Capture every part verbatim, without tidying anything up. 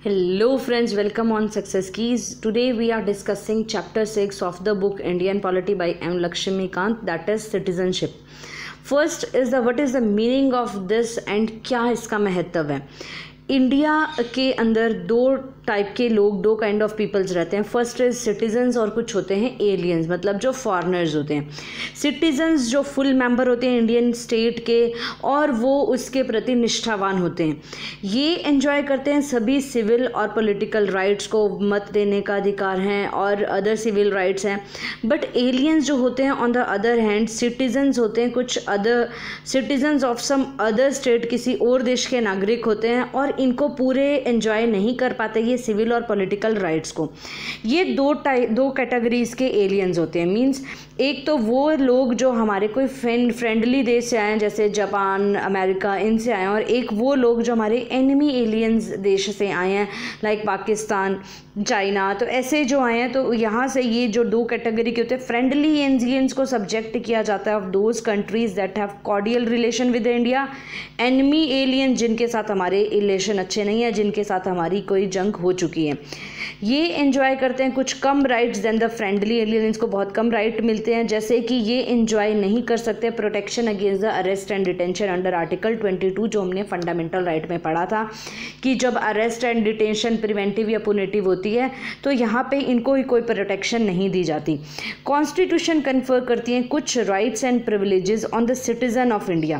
Hello friends, welcome on Success Keys. Today we are discussing chapter six of the book Indian Polity by M. Lakshmikant, that is citizenship. First is the what is the meaning of this and क्या इसका महत्व है. India के अंदर दो type के लोग, दो काइंड ऑफ पीपल्स रहते हैं. फर्स्ट इज सिटीजन्स और कुछ होते हैं एलियंस, मतलब जो फॉरेनर्स होते हैं. सिटीजन्स जो फुल मेंबर होते हैं इंडियन स्टेट के और वो उसके प्रति निष्ठावान होते हैं. ये एंजॉय करते हैं सभी सिविल और पॉलिटिकल राइट्स को, मत देने का अधिकार हैं और अदर सिविल राइट्स हैं. बट एलियंस जो होते हैं on the other hand citizens होते हैं, कुछ other citizens of some other state, किसी और देश के नागरिक होते हैं और इनको पूरे एंजॉय नहीं कर पाते ये सिविल और पॉलिटिकल राइट्स को. ये दो टाइप दो कैटेगरीज के एलियंस होते हैं. मींस एक तो वो लोग जो हमारे कोई फ्रेंड फ्रेंडली देश से आए हैं, जैसे जापान, अमेरिका, इनसे आए हैं, और एक वो लोग जो हमारे एनिमी एलियंस देश से आए हैं, लाइक पाकिस्तान, चाइना. तो ऐसे जो आए हैं, तो यहाँ से ये जो दो कैटेगरी के होते हैं, फ्रेंडली एलियंस को सब्जेक्ट किया जाता है of those countries that have cordial relation with India. Enemy alien जिनके साथ हमारे रिलेशन अच्छे नहीं है, जिनके साथ हमारी कोई जंग हो चुकी है, ये एंजॉय करते हैं कुछ कम rights than the friendly aliens को बहुत कम राइट मिलते हैं. जैसे कि ये एंजॉय नहीं कर सकते protection against the arrest and detention under article twenty two, जो हमने फंडामेंटल राइट में पढ़ा था कि जब अरेस्ट एंड डिटेंशन प्रिवेंटिव या पुनिटिव होती है तो यहाँ पे इनको ही कोई प्रोटेक्शन नहीं दी जाती. कॉन्स्टिट्यूशन कन्फर करती है कुछ rights and privileges on the citizen of India.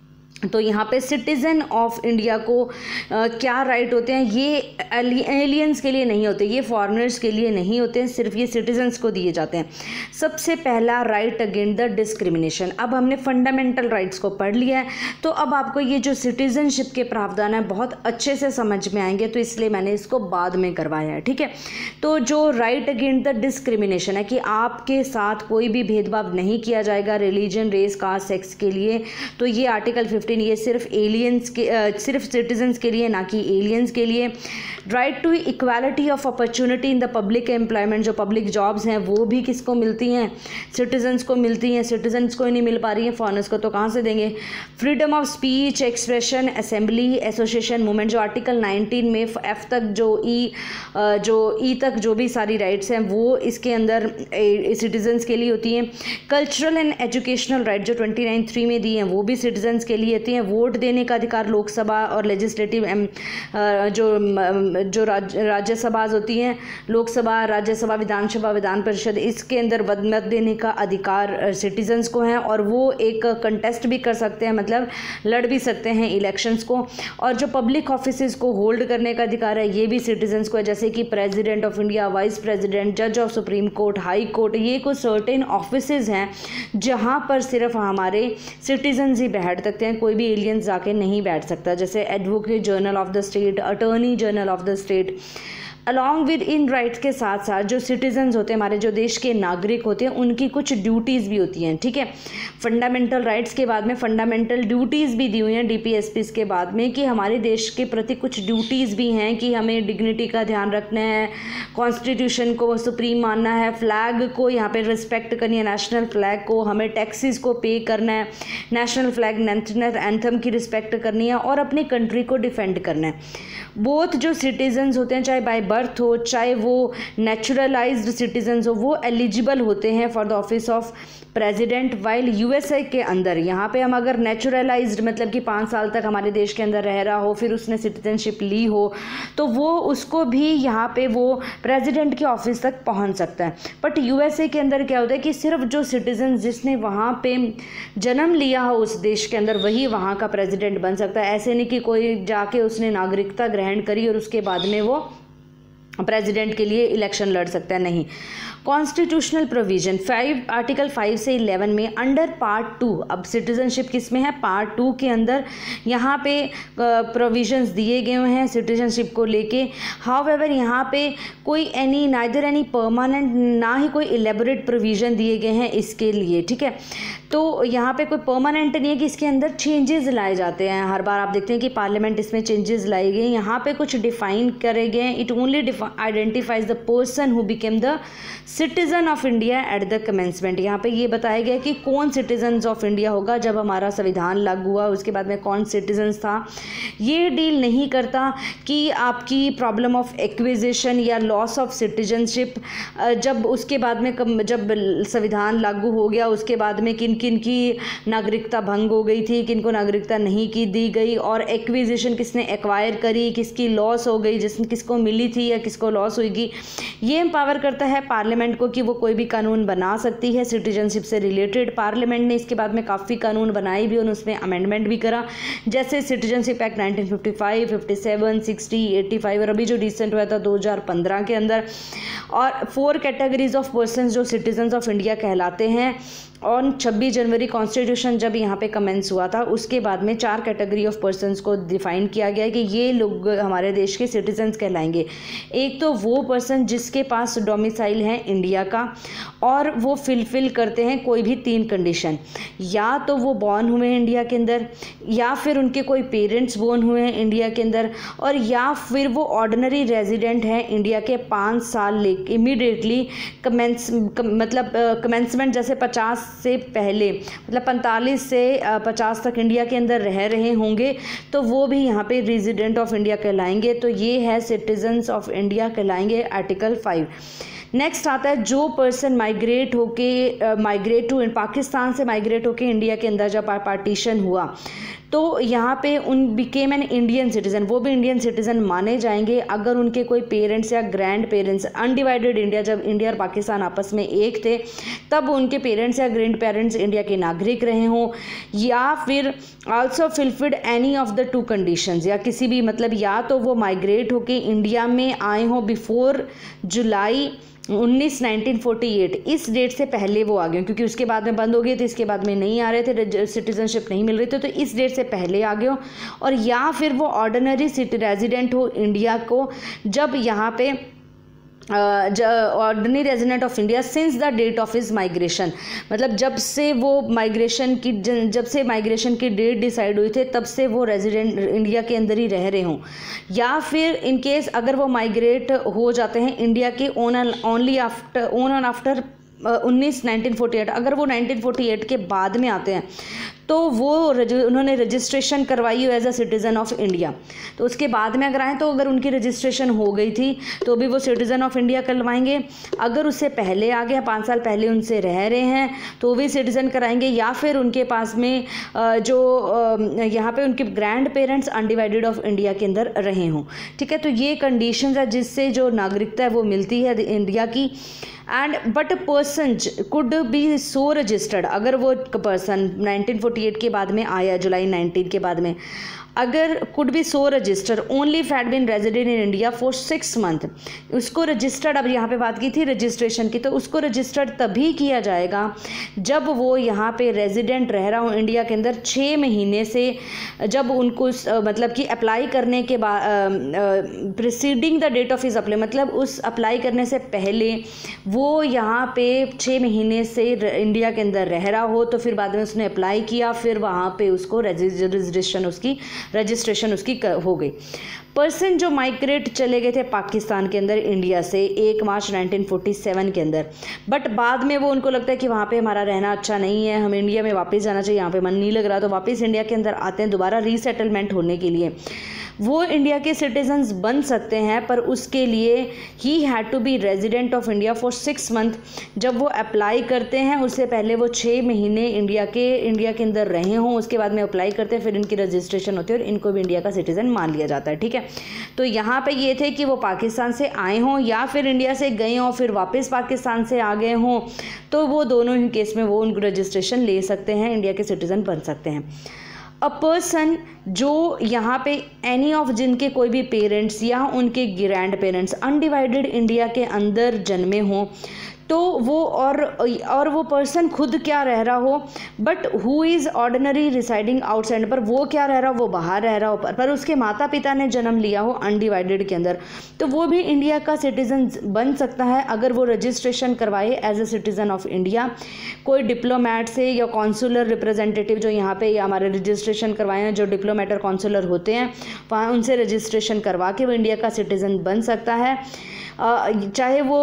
तो यहाँ पे सिटीज़न ऑफ इंडिया को आ, क्या राइट होते हैं, ये एलियंस के लिए नहीं होते, ये फॉरेनर्स के लिए नहीं होते हैं, सिर्फ ये सिटीजन्स को दिए जाते हैं. सबसे पहला राइट अगेंस्ट द डिस्क्रिमिनेशन. अब हमने फंडामेंटल राइट्स को पढ़ लिया है, तो अब आपको ये जो सिटीजनशिप के प्रावधान है बहुत अच्छे से समझ में आएंगे, तो इसलिए मैंने इसको बाद में करवाया है. ठीक है, तो जो राइट अगेंस्ट द डिस्क्रिमिनेशन है कि आपके साथ कोई भी भेदभाव नहीं किया जाएगा रिलीजन, रेस, कास्ट, सेक्स के लिए, तो ये आर्टिकल ये सिर्फ एलियंस के आ, सिर्फ सिटीजन्स के लिए, ना कि एलियंस के लिए. Right to equality of opportunity in the public employment. जो पब्लिक जॉब्स हैं वो भी किसको मिलती हैं, सिटीजन्स को मिलती हैं. सिटीजन्स को ही नहीं मिल पा रही हैं, फॉरेनर्स को तो कहाँ से देंगे. Freedom of speech, expression, assembly, association, movement, जो आर्टिकल नाइनटीन में एफ तक, जो ई जो ई तक जो भी सारी राइट्स हैं वो इसके अंदर सिटीजन्स के लिए होती हैं. कल्चरल एंड एजुकेशनल राइट जो ट्वेंटी नाइन थ्री में दी हैं वो भी सिटीजन्स के लिए होती हैं. वोट देने का अधिकार लोकसभा और लेजिस्लेटिव जो जो राज्यसभा होती हैं, लोकसभा, राज्यसभा, विधानसभा, विधान परिषद, इसके अंदर मत देने का अधिकार सिटीजन्स को है और वो एक कंटेस्ट भी कर सकते हैं, मतलब लड़ भी सकते हैं इलेक्शंस को. और जो पब्लिक ऑफिसेज को होल्ड करने का अधिकार है ये भी सिटीजन्स को है, जैसे कि president of India, vice president, जज of supreme court, high court. ये कुछ सर्टेन ऑफिसेज हैं जहाँ पर सिर्फ हमारे सिटीजन्स ही बैठ सकते हैं, कोई भी एलियंस जाके नहीं बैठ सकता. जैसे advocate general of the state, attorney general of the state. Along with इन राइट्स के साथ साथ जो सिटीजन्स होते हैं, हमारे जो देश के नागरिक होते हैं, उनकी कुछ ड्यूटीज़ भी होती हैं. ठीक है, फंडामेंटल राइट्स के बाद में फंडामेंटल ड्यूटीज़ भी दी हुई हैं डीपीएसपीस के बाद में, कि हमारे देश के प्रति कुछ ड्यूटीज़ भी हैं कि हमें डिग्निटी का ध्यान रखना है, कॉन्स्टिट्यूशन को सुप्रीम मानना है, फ्लैग को यहाँ पे रिस्पेक्ट करनी है, नेशनल फ्लैग को, हमें टैक्सेस को पे करना है, नेशनल फ्लैग, नेशनल एंथम की रिस्पेक्ट करनी है और अपनी कंट्री को डिफेंड करना है. बोथ जो सिटीजन्स होते हैं, चाहे बाय बर्थ हो चाहे वो नेचुरलाइज्ड सिटीजन्स हो, वो एलिजिबल होते हैं for the office of president. While USA के अंदर यहाँ पे हम अगर नेचुरलाइज्ड मतलब कि पाँच साल तक हमारे देश के अंदर रह रहा हो, फिर उसने सिटीजनशिप ली हो, तो वो उसको भी यहाँ पे वो प्रेसिडेंट के ऑफिस तक पहुँच सकता है. बट यूएसए के अंदर क्या होता है कि सिर्फ जो सिटीजन जिसने वहाँ पे जन्म लिया हो उस देश के अंदर, वही वहाँ का प्रेसिडेंट बन सकता है. ऐसे नहीं कि कोई जाके उसने नागरिकता ग्रहण करी और उसके बाद में वो प्रेसिडेंट के लिए इलेक्शन लड़ सकता है, नहीं. Constitutional provision five article five से इलेवन में अंडर पार्ट टू, अब सिटीजनशिप किस में है, पार्ट टू के अंदर यहाँ पे प्रोविजंस दिए गए हैं सिटीजनशिप को लेके. हाउएवर यहाँ पे कोई एनी नाइदर एनी परमानेंट, ना ही कोई इलेबोरेट प्रोविजन दिए गए हैं इसके लिए. ठीक है, तो यहाँ पे कोई परमानेंट नहीं है कि इसके अंदर चेंजेस लाए जाते हैं। हर बार आप देखते हैं कि पार्लियामेंट इसमें चेंजेस लाई गई, यहाँ पे कुछ डिफाइन करे गए। It only identifies the person who became the citizen of India at the commencement. यहाँ पे ये बताया गया कि कौन सिटीजन ऑफ इंडिया होगा जब हमारा संविधान लागू हुआ, उसके बाद में कौन सिटीजन था। ये डील नहीं करता कि आपकी प्रॉब्लम ऑफ एक्विजिशन या लॉस ऑफ सिटीजनशिप जब उसके बाद में जब संविधान लागू हो गया उसके बाद में किन किन की नागरिकता भंग हो गई थी, किन को नागरिकता नहीं की दी गई, और एक्विजिशन किसने एक्वायर करी, किसकी लॉस हो गई, जिस किसको मिली थी या किसको लॉस होगी। ये एम्पावर करता है पार्लियामेंट को कि वो कोई भी कानून बना सकती है सिटीजनशिप से रिलेटेड। पार्लियामेंट ने इसके बाद में काफ़ी कानून बनाए भी और उसमें अमेंडमेंट भी करा, जैसे citizenship act nineteen fifty five, fifty seven, sixty, eighty five और अभी जो रिसेंट हुआ था दो हज़ार पंद्रह के अंदर। और फोर कैटेगरीज ऑफ पर्सन्स जो सिटीजन्स ऑफ इंडिया कहलाते हैं। और छब्बीस जनवरी कॉन्स्टिट्यूशन जब यहाँ पे कमेंस हुआ था उसके बाद में चार कैटेगरी ऑफ पर्सन्स को डिफाइन किया गया कि ये लोग हमारे देश के सिटीजन्स कहलाएंगे। एक तो वो पर्सन जिसके पास डोमिसाइल है इंडिया का और वो फिलफिल करते हैं कोई भी तीन कंडीशन, या तो वो बॉर्न हुए हैं इंडिया के अंदर, या फिर उनके कोई पेरेंट्स बॉर्न हुए हैं इंडिया के अंदर, और या फिर वो ऑर्डिनरी रेजिडेंट है इंडिया के पाँच साल ले इमीडिएटली कमेंस मतलब कमेंसमेंट जैसे पचास से पहले मतलब पैंतालीस से पचास तक इंडिया के अंदर रह रहे होंगे, तो वो भी यहाँ पे रेजिडेंट ऑफ इंडिया कहलाएंगे। तो ये है सिटीजन्स ऑफ इंडिया कहलाएंगे आर्टिकल फाइव। नेक्स्ट आता है जो पर्सन माइग्रेट होके माइग्रेट टू पाकिस्तान से माइग्रेट होके इंडिया के अंदर जब पार्टीशन हुआ तो यहाँ पे उन बिकेम एन इंडियन सिटीज़न, वो भी इंडियन सिटीज़न माने जाएंगे अगर उनके कोई पेरेंट्स या ग्रैंड पेरेंट्स अनडिवाइडेड इंडिया जब इंडिया और पाकिस्तान आपस में एक थे तब उनके पेरेंट्स या ग्रैंड पेरेंट्स इंडिया के नागरिक रहे हों, या फिर also fulfilled any of the two conditions, या किसी भी मतलब या तो वो माइग्रेट होके इंडिया में आए हों बिफोर जुलाई उन्नीस नाइनटीन फोर्टी एट, इस डेट से पहले वो आ गए क्योंकि उसके बाद में बंद हो गए थे, इसके बाद में नहीं आ रहे थे, सिटीजनशिप नहीं मिल रही थी, तो इस डेट से पहले आ गए हो। और या फिर वो ऑर्डिनरी सिटी रेजिडेंट हो इंडिया को जब यहाँ पे ordinary resident of India since the date of his migration, मतलब जब से वो माइग्रेशन की जब से माइग्रेशन की डेट डिसाइड हुई थे तब से वो रेजिडेंट इंडिया के अंदर ही रह रहे हों, या फिर इन केस अगर वो माइग्रेट हो जाते हैं इंडिया के on only after on and after उन्नीस नाइनटीन फोर्टी एट, अगर वो नाइनटीन फोर्टी एट के बाद में आते हैं तो वो उन्होंने रजिस्ट्रेशन करवाई हो as a citizen of India, तो उसके बाद में अगर आए तो अगर उनकी रजिस्ट्रेशन हो गई थी तो भी वो सिटीज़न ऑफ इंडिया करवाएंगे। अगर उससे पहले आ गया, पाँच साल पहले उनसे रह रहे हैं तो भी सिटीज़न कराएंगे, या फिर उनके पास में जो यहाँ पे उनके grand parents undivided of India के अंदर रहे हों। ठीक है, तो ये कंडीशंस है जिससे जो नागरिकता है वो मिलती है इंडिया की। And but person could be so registered, अगर वो पर्सन नाइनटीन फोर्टी एट के बाद में आया, जुलाई नाइनटीन के बाद में, अगर could be so register only if had been resident in India for six month, उसको रजिस्टर्ड, अब यहाँ पे बात की थी रजिस्ट्रेशन की, तो उसको रजिस्टर्ड तभी किया जाएगा जब वो यहाँ पे रेजिडेंट रह रहा हो इंडिया के अंदर छः महीने से, जब उनको मतलब कि अप्लाई करने के बाद preceding the date of his apply, मतलब उस अप्लाई करने से पहले वो यहाँ पे छः महीने से इंडिया के अंदर रह रहा हो, तो फिर बाद में उसने अप्लाई किया, फिर वहाँ पे उसको रजिस्ट्रेशन उसकी रजिस्ट्रेशन उसकी हो गई। पर्सन जो माइग्रेट चले गए थे पाकिस्तान के अंदर इंडिया से एक मार्च नाइनटीन फोर्टी सेवन के अंदर, बट बाद में वो उनको लगता है कि वहाँ पे हमारा रहना अच्छा नहीं है, हमें इंडिया में वापस जाना चाहिए, यहाँ पे मन नहीं लग रहा, तो वापस इंडिया के अंदर आते हैं दोबारा रीसेटलमेंट होने के लिए। वो इंडिया के सिटीजन्स बन सकते हैं, पर उसके लिए ही had to be resident of India for six month. जब वो अप्लाई करते हैं उससे पहले वो छः महीने इंडिया के इंडिया के अंदर रहे हों, उसके बाद में अप्लाई करते हैं, फिर इनकी रजिस्ट्रेशन होती है और इनको भी इंडिया का सिटीज़न मान लिया जाता है। ठीक है, तो यहाँ पे ये थे कि वो पाकिस्तान से आए हों या फिर इंडिया से गए हों फिर वापस पाकिस्तान से आ गए हों, तो वो दोनों ही केस में वो उनको रजिस्ट्रेशन ले सकते हैं, इंडिया के सिटीज़न बन सकते हैं। अ पर्सन जो यहाँ पे एनी ऑफ जिनके कोई भी पेरेंट्स या उनके ग्रैंड पेरेंट्स अनडिवाइडेड इंडिया के अंदर जन्मे हों, तो वो और और वो पर्सन खुद क्या रह रहा हो, but who is ordinary residing outside, पर वो क्या रह रहा हो, वो बाहर रह रहा हो, पर, पर उसके माता पिता ने जन्म लिया हो अनडिवाइडेड के अंदर, तो वो भी इंडिया का सिटीजन बन सकता है अगर वो रजिस्ट्रेशन करवाए as a citizen of India. कोई डिप्लोमेट से या कॉन्सुलर रिप्रेजेंटेटिव जो यहाँ पे हमारे रजिस्ट्रेशन करवाए हैं, जो डिप्लोमेट और कॉन्सुलर होते हैं, वहाँ उनसे रजिस्ट्रेशन करवा के वो इंडिया का सिटीज़न बन सकता है। चाहे वो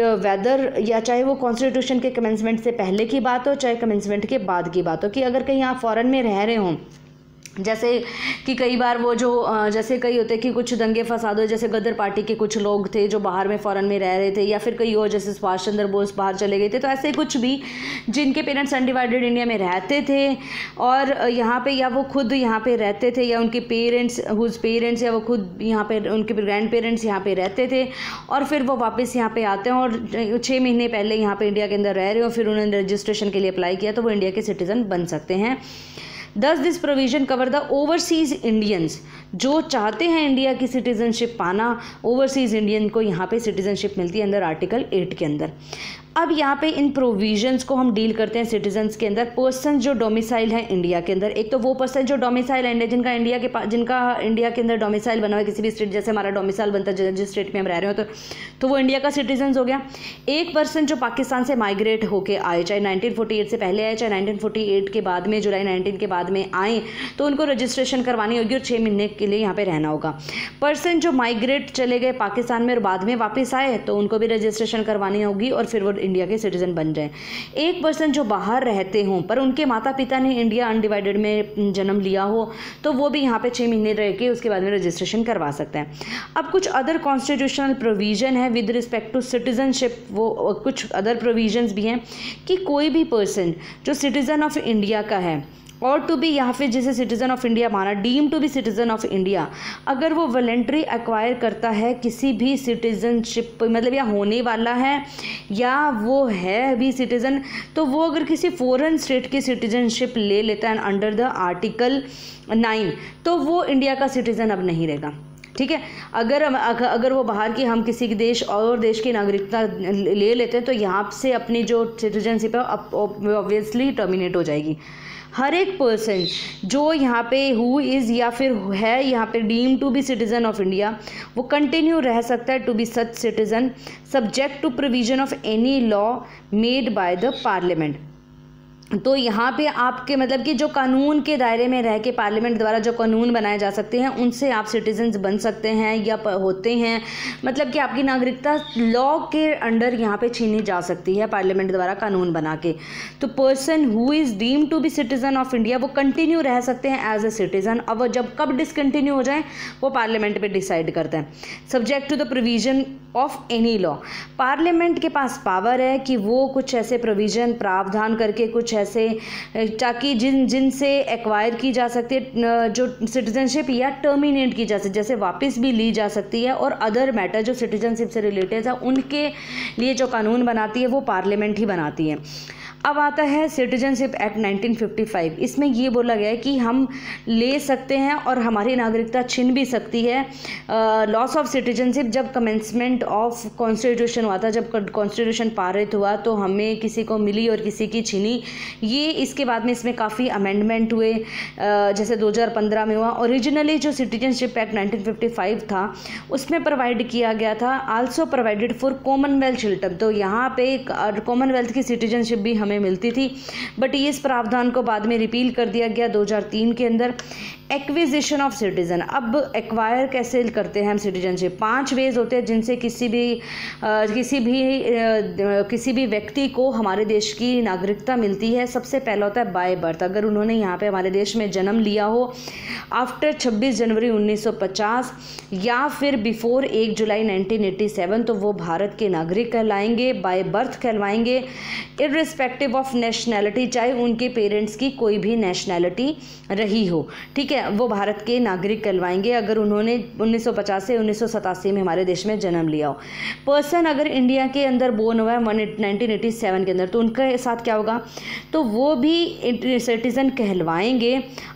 वेदर या चाहे वो कॉन्स्टिट्यूशन के कमेंसमेंट से पहले की बात हो, चाहे कमेंसमेंट के बाद की बात हो, कि अगर कहीं आप फॉरेन में रह रहे हों, जैसे कि कई बार वो जो जैसे कई होते कि कुछ दंगे फसाद हो, जैसे गदर पार्टी के कुछ लोग थे जो बाहर में फॉरेन में रह रहे थे, या फिर कई और जैसे सुभाष चंद्र बोस बाहर चले गए थे, तो ऐसे कुछ भी जिनके पेरेंट्स अनडिवाइडेड इंडिया में रहते थे और यहाँ पे या वो खुद यहाँ पे रहते थे, या उनके पेरेंट्स हुज पेरेंट्स या वो खुद यहाँ पे उनके ग्रैंड पेरेंट्स यहाँ पे रहते थे, और फिर वो वापस यहाँ पे आते हैं और छः महीने पहले यहाँ पे इंडिया के अंदर रह रहे हो, फिर उन्होंने रजिस्ट्रेशन के लिए अप्लाई किया, तो वो इंडिया के सिटीज़न बन सकते हैं। Thus this provision cover the overseas Indians, जो चाहते हैं इंडिया की सिटीजनशिप पाना, ओवरसीज़ इंडियन को यहाँ पे सिटीजनशिप मिलती है अंदर आर्टिकल एट के अंदर। अब यहाँ पे इन प्रोविजंस को हम डील करते हैं सिटीजन्स के अंदर। पर्सन जो डोमिसाइल है इंडिया के अंदर, एक तो वो पर्सन जो डोमिसाइल है जिनका इंडिया के पास जिनका इंडिया के अंदर डोमिसाइल बना हुआ है किसी भी स्टेट, जैसे हमारा डोमिसाइल बनता है जिस स्टेट में हम रह रहे हो, तो तो वो इंडिया का सिटीजन हो गया। एक पर्सन जो पाकिस्तान से माइग्रेट होके आए, चाहे नाइनटीन फोर्टी एट से पहले आए, चाहे नाइनटीन फोर्टी एट के बाद में जुलाई नाइनटीन के बाद में आए, तो उनको रजिस्ट्रेशन करवानी होगी और छः महीने के लिए यहाँ पे रहना होगा। पर्सन जो माइग्रेट चले गए पाकिस्तान में और बाद में वापस आए, तो उनको भी रजिस्ट्रेशन करवानी होगी और फिर वो इंडिया के सिटीजन बन जाए। एक पर्सन जो बाहर रहते हों पर उनके माता पिता ने इंडिया अनडिवाइडेड में जन्म लिया हो, तो वो भी यहाँ पे छः महीने रह के उसके बाद में रजिस्ट्रेशन करवा सकते हैं। अब कुछ अदर कॉन्स्टिट्यूशनल प्रोविजन है विद रिस्पेक्ट टू सिटीजनशिप, वो कुछ अदर प्रोविजंस भी हैं कि कोई भी पर्सन जो सिटीज़न ऑफ इंडिया का है और टू बी यहाँ पे जिसे सिटीज़न ऑफ इंडिया माना, deem to be citizen of India, अगर वो वॉलंटरी एक्वायर करता है किसी भी सिटीज़नशिप, मतलब या होने वाला है या वो है भी सिटीज़न, तो वो अगर किसी फॉरेन स्टेट की सिटीज़नशिप ले लेता है अंडर द आर्टिकल नाइन, तो वो इंडिया का सिटीज़न अब नहीं रहेगा। ठीक है, अगर अगर वो बाहर की हम किसी देश और देश की नागरिकता ले लेते हैं, तो यहाँ से अपनी जो सिटीजनशिप है ऑब्वियसली टर्मिनेट हो जाएगी। हर एक पर्सन जो यहाँ पे हु इज़ या फिर है यहाँ पे deem to be citizen of India, वो कंटिन्यू रह सकता है to be such citizen subject to provision of any law made by the parliament. तो यहाँ पे आपके मतलब कि जो कानून के दायरे में रह के पार्लियामेंट द्वारा जो कानून बनाए जा सकते हैं, उनसे आप सिटीजन्स बन सकते हैं या होते हैं, मतलब कि आपकी नागरिकता लॉ के अंडर यहाँ पे छीनी जा सकती है पार्लियामेंट द्वारा कानून बना के। तो person who is deem to be citizen of India वो कंटिन्यू रह सकते हैं एज ए सिटीज़न। अब वो जब कब डिसकंटिन्यू हो जाए वो पार्लियामेंट पर डिसाइड करते हैं, subject to the provision of any law. Parliament के पास पावर है कि वो कुछ ऐसे प्रोविज़न प्रावधान करके कुछ ऐसे ताकि जिन जिनसे एक्वायर की जा सकती है जो सिटीजनशिप या टर्मिनेट की जा सकती, जैसे वापस भी ली जा सकती है, और अदर मैटर जो सिटीजनशिप से रिलेटेड है उनके लिए जो कानून बनाती है वो पार्लियामेंट ही बनाती है। अब आता है citizenship act nineteen fifty five. इसमें ये बोला गया है कि हम ले सकते हैं और हमारी नागरिकता छिन भी सकती है। लॉस ऑफ सिटीजनशिप जब कमेंसमेंट ऑफ कॉन्स्टिट्यूशन हुआ था, जब कॉन्स्टिट्यूशन पारित हुआ तो हमें किसी को मिली और किसी की छिनी। ये इसके बाद में इसमें काफ़ी अमेंडमेंट हुए, जैसे दो हज़ार पंद्रह में हुआ। ओरिजिनली जो citizenship act nineteen fifty five था उसमें प्रोवाइड किया गया था also provided for commonwealth children, तो यहाँ पे कॉमनवेल्थ की सिटीजनशिप भी हमें मिलती थी, बट ये इस प्रावधान को बाद में रिपील कर दिया गया दो हज़ार तीन के अंदर। एक्विजिशन ऑफ सिटीजन, अब एक्वायर कैसे करते हैं हम सिटीजनशिप? पांच वेज होते हैं जिनसे किसी भी आ, किसी भी आ, किसी भी व्यक्ति को हमारे देश की नागरिकता मिलती है। सबसे पहला होता है बाय बर्थ, अगर उन्होंने यहाँ पे हमारे देश में जन्म लिया हो आफ्टर छब्बीस जनवरी उन्नीस सौ पचास या फिर बिफोर एक जुलाई नाइनटीन एटी सेवन, तो वो भारत के नागरिक कहलाएंगे, बाय बर्थ कहलवाएंगे, इर्रिस्पेक्टिव ऑफ नेशनैलिटी, चाहे उनके पेरेंट्स की कोई भी नेशनैलिटी रही हो। ठीक है, वो भारत के नागरिक कहलवाएंगे अगर उन्होंने उन्नीस सौ पचास से उन्नीस सौ सतासी में हमारे देश में जन्म लिया हो। पर्सन अगर इंडिया के अंदर बोर्न हुआ है नाइनटीन एटी सेवन के अंदर, तो उनके साथ क्या होगा? तो वो भी सिटीज़न कहलवाएंगे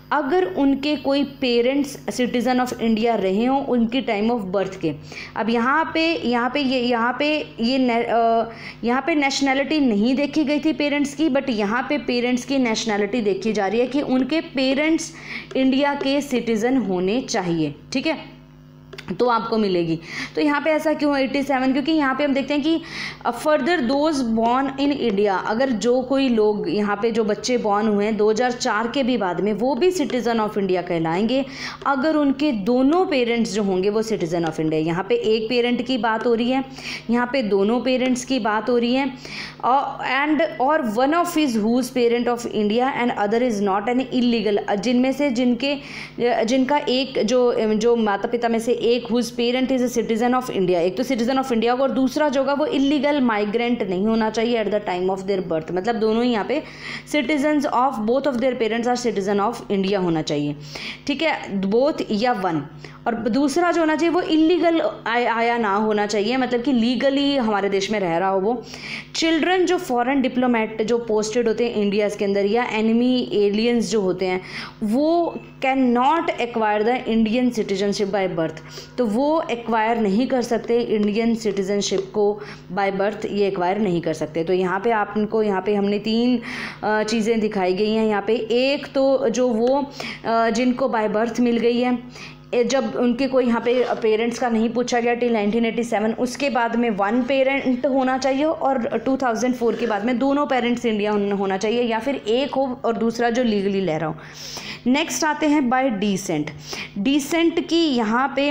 अगर उनके कोई पेरेंट्स सिटीज़न ऑफ इंडिया रहे हों उनकी टाइम ऑफ बर्थ के। अब यहाँ पे यहाँ पे ये यहाँ पे ये यहाँ पे नेशनैलिटी नहीं देखी गई थी पेरेंट्स की, बट यहाँ पे पेरेंट्स की नेशनैलिटी देखी जा रही है कि उनके पेरेंट्स इंडिया के सिटीज़न होने चाहिए, ठीक है, तो आपको मिलेगी। तो यहाँ पे ऐसा क्यों सत्तासी, क्योंकि यहाँ पे हम देखते हैं कि further those born in India, अगर जो कोई लोग यहाँ पे जो बच्चे बॉर्न हुए हैं दो हज़ार चार के भी बाद में, वो भी सिटीज़न ऑफ इंडिया कहलाएंगे अगर उनके दोनों पेरेंट्स जो होंगे वो सिटीज़न ऑफ इंडिया। यहाँ पे एक पेरेंट की बात हो रही है, यहाँ पे दोनों पेरेंट्स की बात हो रही है, एंड और one of is whose parent of India and other is not an illegal, जिनमें से जिनके जिनका एक जो जो माता पिता में से एक whose parent is a citizen of India, एक तो सिटीजन ऑफ इंडिया और दूसरा जो होगा वो इलीगल माइग्रेंट नहीं होना चाहिए at the time of their birth, मतलब दोनों ही यहाँ पे citizens of both of their parents are citizen of India होना चाहिए, ठीक है, बोथ या वन। और दूसरा जो होना चाहिए वो इलीगल आया, आया ना होना चाहिए, मतलब कि लीगली हमारे देश में रह रहा हो वो। चिल्ड्रन जो फॉरेन डिप्लोमेट जो पोस्टेड होते हैं इंडिया के अंदर या एनिमी एलियंस जो होते हैं वो can not acquire the Indian citizenship by birth, तो वो एक्वायर नहीं कर सकते इंडियन सिटीजनशिप को बाय बर्थ, ये एक्वायर नहीं कर सकते। तो यहाँ पे आपको यहाँ पे हमने तीन चीज़ें दिखाई गई हैं यहाँ पे। एक तो जो वो जिनको बाय बर्थ मिल गई है, जब उनके कोई यहाँ पे पेरेंट्स का नहीं पूछा गया टिल नाइनटीन एटी सेवन, उसके बाद में वन पेरेंट होना चाहिए और टू थाउज़ेंड फोर के बाद में दोनों पेरेंट्स इंडिया होना चाहिए या फिर एक हो और दूसरा जो लीगली ले रहा हो। नेक्स्ट आते हैं बाय डिसेंट। डिसेंट की यहाँ पे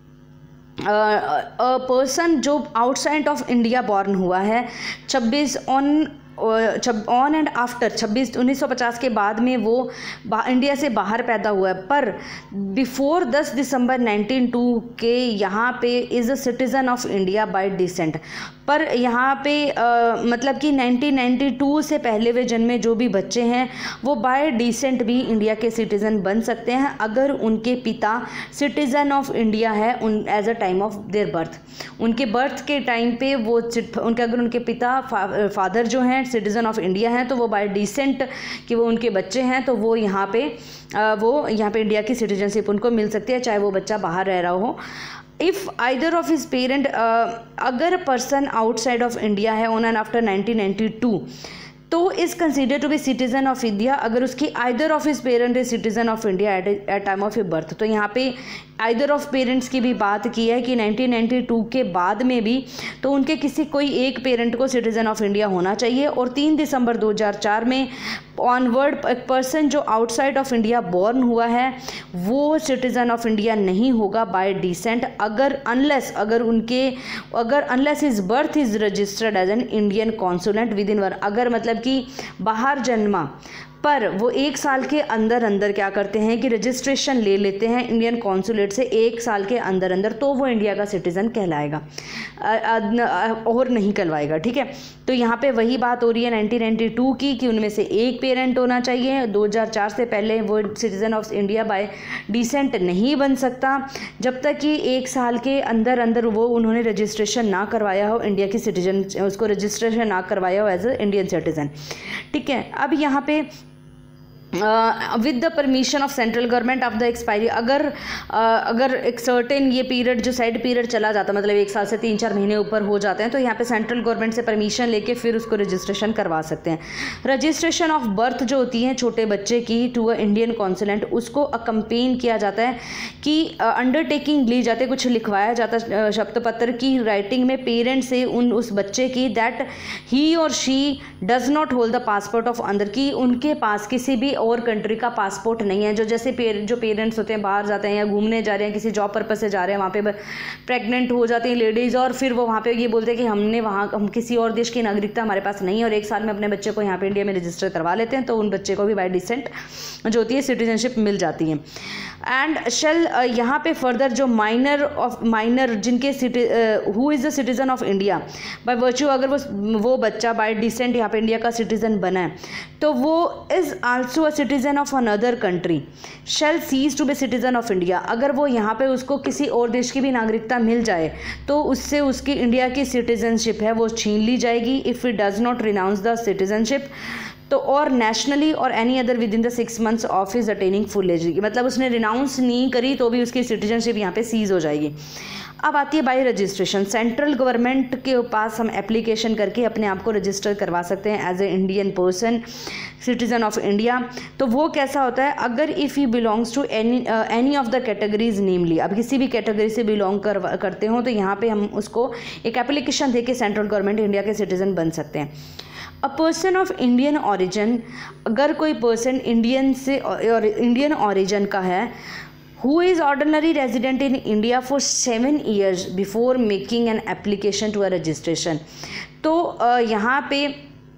अ पर्सन जो आउटसाइड ऑफ इंडिया बॉर्न हुआ है छब्बीस ऑन ऑन एंड आफ्टर छब्बीस उन्नीस सौ पचास के बाद में वो इंडिया से बाहर पैदा हुआ है, पर बिफोर दस दिसंबर नाइनटीन ओ टू के यहाँ पे is a citizen of India by descent. पर यहाँ पे आ, मतलब कि नाइनटीन नाइंटी टू से पहले वे जन्मे जो भी बच्चे हैं वो बाय डिसेंट भी इंडिया के सिटीज़न बन सकते हैं अगर उनके पिता सिटीज़न ऑफ इंडिया है उन as a time of their birth. उनके बर्थ के टाइम पे वो उनके अगर उनके पिता फा, फादर जो हैं सिटीज़न ऑफ इंडिया हैं तो वो बाय डिसेंट कि वो उनके बच्चे हैं तो वो यहाँ पे आ, वो यहाँ पे इंडिया की सिटीजनशिप उनको मिल सकती है चाहे वो बच्चा बाहर रह रहा हो। If either of his parent, अगर पर्सन आउटसाइड ऑफ इंडिया है on and after nineteen ninety two तो is consider to be citizen of India अगर उसकी either of his parent is citizen of India at time of birth. तो यहाँ पे either of parents की भी बात की है कि नाइनटीन नाइंटी टू के बाद में भी तो उनके किसी कोई एक पेरेंट को सिटीज़न ऑफ इंडिया होना चाहिए। और तीन दिसंबर दो हज़ार चार में ऑनवर्ड एक पर्सन जो आउटसाइड ऑफ इंडिया बॉर्न हुआ है वो सिटीज़न ऑफ इंडिया नहीं होगा बाय डिसेंट अगर अनलेस अगर उनके अगर unless his birth is registered as an Indian consulate within one, अगर मतलब कि बाहर जन्मा पर वो एक साल के अंदर अंदर क्या करते हैं कि रजिस्ट्रेशन ले लेते हैं इंडियन कॉन्सुलेट से एक साल के अंदर अंदर तो वो इंडिया का सिटीज़न कहलाएगा और नहीं कहलवाएगा, ठीक है। तो यहाँ पे वही बात हो रही है नाइनटीन नाइंटी टू की कि उनमें से एक पेरेंट होना चाहिए। दो हज़ार चार से पहले वो citizen of India by descent नहीं बन सकता जब तक कि एक साल के अंदर अंदर वो उन्होंने रजिस्ट्रेशन ना करवाया हो इंडिया की सिटीजन, उसको रजिस्ट्रेशन ना करवाया हो एज अ इंडियन सिटीज़न, ठीक है। अब यहाँ पे with the permission of central government of the expiry, अगर uh, अगर एक सर्टेन ये पीरियड जो साइड पीरियड चला जाता मतलब एक साल से तीन चार महीने ऊपर हो जाते हैं तो यहाँ पे सेंट्रल गवर्नमेंट से परमिशन लेके फिर उसको रजिस्ट्रेशन करवा सकते हैं। रजिस्ट्रेशन ऑफ बर्थ जो होती है छोटे बच्चे की टू अ इंडियन कॉन्सुलेट उसको अकम्पेन किया जाता है कि अंडरटेकिंग uh, ली जाती है, कुछ लिखवाया जाता है शब्द पत्र की राइटिंग में पेरेंट से उन उस बच्चे की दैट ही और she does not hold the passport of other, की उनके पास किसी भी और कंट्री का पासपोर्ट नहीं है। जो जैसे पेर, जो पेरेंट्स होते हैं बाहर जाते हैं या घूमने जा रहे हैं किसी जॉब पर्पस से जा रहे हैं वहाँ पे प्रेग्नेंट हो जाती हैं लेडीज़ और फिर वो वहाँ पे ये बोलते हैं कि हमने वहाँ हम किसी और देश की नागरिकता हमारे पास नहीं है और एक साल में अपने बच्चे को यहाँ पे इंडिया में रजिस्टर करवा लेते हैं तो उन बच्चे को भी बाय डिसेंट जो होती है सिटीजनशिप मिल जाती है। एंड शेल यहाँ पे फर्दर जो माइनर ऑफ माइनर जिनके who is the citizen of India by virtue, अगर वो वो बच्चा बाय डिसेंट यहाँ पे इंडिया का सिटीज़न बना है तो वो is also a citizen of another country shall cease to be citizen of India, अगर वो यहाँ पे उसको किसी और देश की भी नागरिकता मिल जाए तो उससे उसकी इंडिया की सिटीजनशिप है वो छीन ली जाएगी if it does not renounce the citizenship. तो और नेशनली और any other within the six months of his attaining full age, मतलब उसने रिनाउंस नहीं करी तो भी उसकी सिटीजनशिप यहाँ पे सीज हो जाएगी। अब आती है बाय रजिस्ट्रेशन। सेंट्रल गवर्नमेंट के पास हम एप्लीकेशन करके अपने आप को रजिस्टर करवा सकते हैं as a Indian person, citizen of India. तो वो कैसा होता है, अगर if you belongs to any any of the categories namely, अब किसी भी कैटेगरी से बिलोंग कर करते हो तो यहाँ पे हम उसको एक एप्लीकेशन दे के सेंट्रल गवर्नमेंट इंडिया के सिटीजन बन सकते हैं। A person of Indian origin, अगर कोई पर्सन इंडियन से और इंडियन ऑरिजिन का है, who is ordinary resident in India for seven years before making an application to a registration। तो यहाँ पे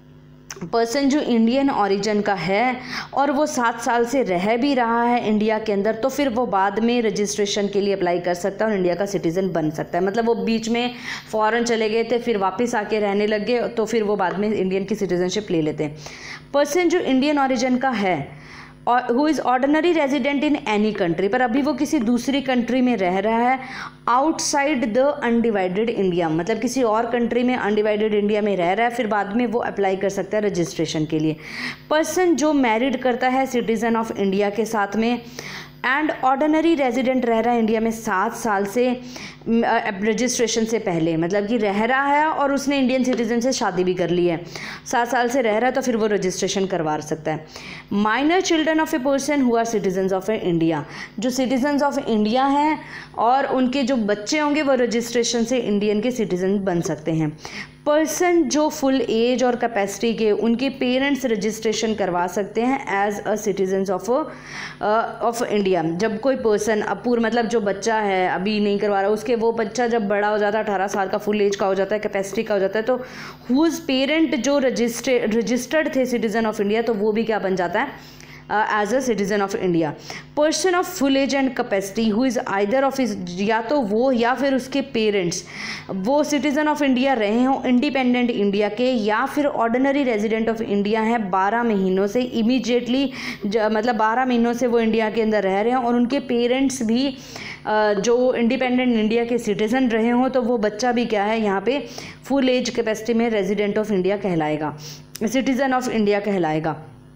पर्सन जो इंडियन ऑरिजिन का है और वो सात साल से रह भी रहा है इंडिया के अंदर, तो फिर वो बाद में रजिस्ट्रेशन के लिए अप्लाई कर सकता है और इंडिया का सिटीज़न बन सकता है। मतलब वो बीच में फॉरेन चले गए थे, फिर वापस आके रहने लग गए, तो फिर वो बाद में इंडियन की सिटीजनशिप ले लेते हैं। पर्सन जो इंडियन ऑरिजिन का है और who is ordinary resident in any country, पर अभी वो किसी दूसरी कंट्री में रह रहा है आउटसाइड द अनडिवाइडेड इंडिया, मतलब किसी और कंट्री में अनडिवाइडेड इंडिया में रह रहा है, फिर बाद में वो अप्लाई कर सकता है रजिस्ट्रेशन के लिए। पर्सन जो मैरिड करता है सिटीज़न ऑफ इंडिया के साथ में एंड ऑर्डिनरी रेजिडेंट रह रहा है इंडिया में सात साल से रजिस्ट्रेशन से पहले, मतलब कि रह रहा है और उसने इंडियन सिटीजन से शादी भी कर ली है, सात साल से रह रहा है, तो फिर वो रजिस्ट्रेशन करवा सकता है। Minor children of a person who are citizens of India, जो सिटीजन्स ऑफ इंडिया हैं और उनके जो बच्चे होंगे वो रजिस्ट्रेशन से इंडियन के सिटीजन बन सकते हैं। पर्सन जो फुल एज और कैपेसिटी के, उनके पेरेंट्स रजिस्ट्रेशन करवा सकते हैं as a citizens of of India. जब कोई पर्सन अपूर, मतलब जो बच्चा है अभी नहीं करवा रहा, उसके वो बच्चा जब बड़ा हो जाता है, अठारह साल का फुल एज का हो जाता है, कैपेसिटी का हो जाता है, तो हुज पेरेंट जो रजिस्ट्रे रजिस्टर्ड थे सिटीजन ऑफ इंडिया, तो वो भी क्या बन जाता है as a citizen of India. Person of full age and capacity who is either of is, या तो वो या फिर उसके पेरेंट्स वो सिटीजन ऑफ इंडिया रहे हों इंडिपेंडेंट इंडिया के, या फिर ऑर्डिनरी रेजिडेंट ऑफ इंडिया हैं बारह महीनों से इमीडिएटली, मतलब बारह महीनों से वो इंडिया के अंदर रह रहे हैं और उनके पेरेंट्स भी जो इंडिपेंडेंट इंडिया के सिटीज़न रहे हों, तो वो बच्चा भी क्या है यहाँ पे फुल एज कैपेसिटी में रेजिडेंट ऑफ इंडिया कहलाएगा, सिटीज़न ऑफ इंडिया कहलाएगा।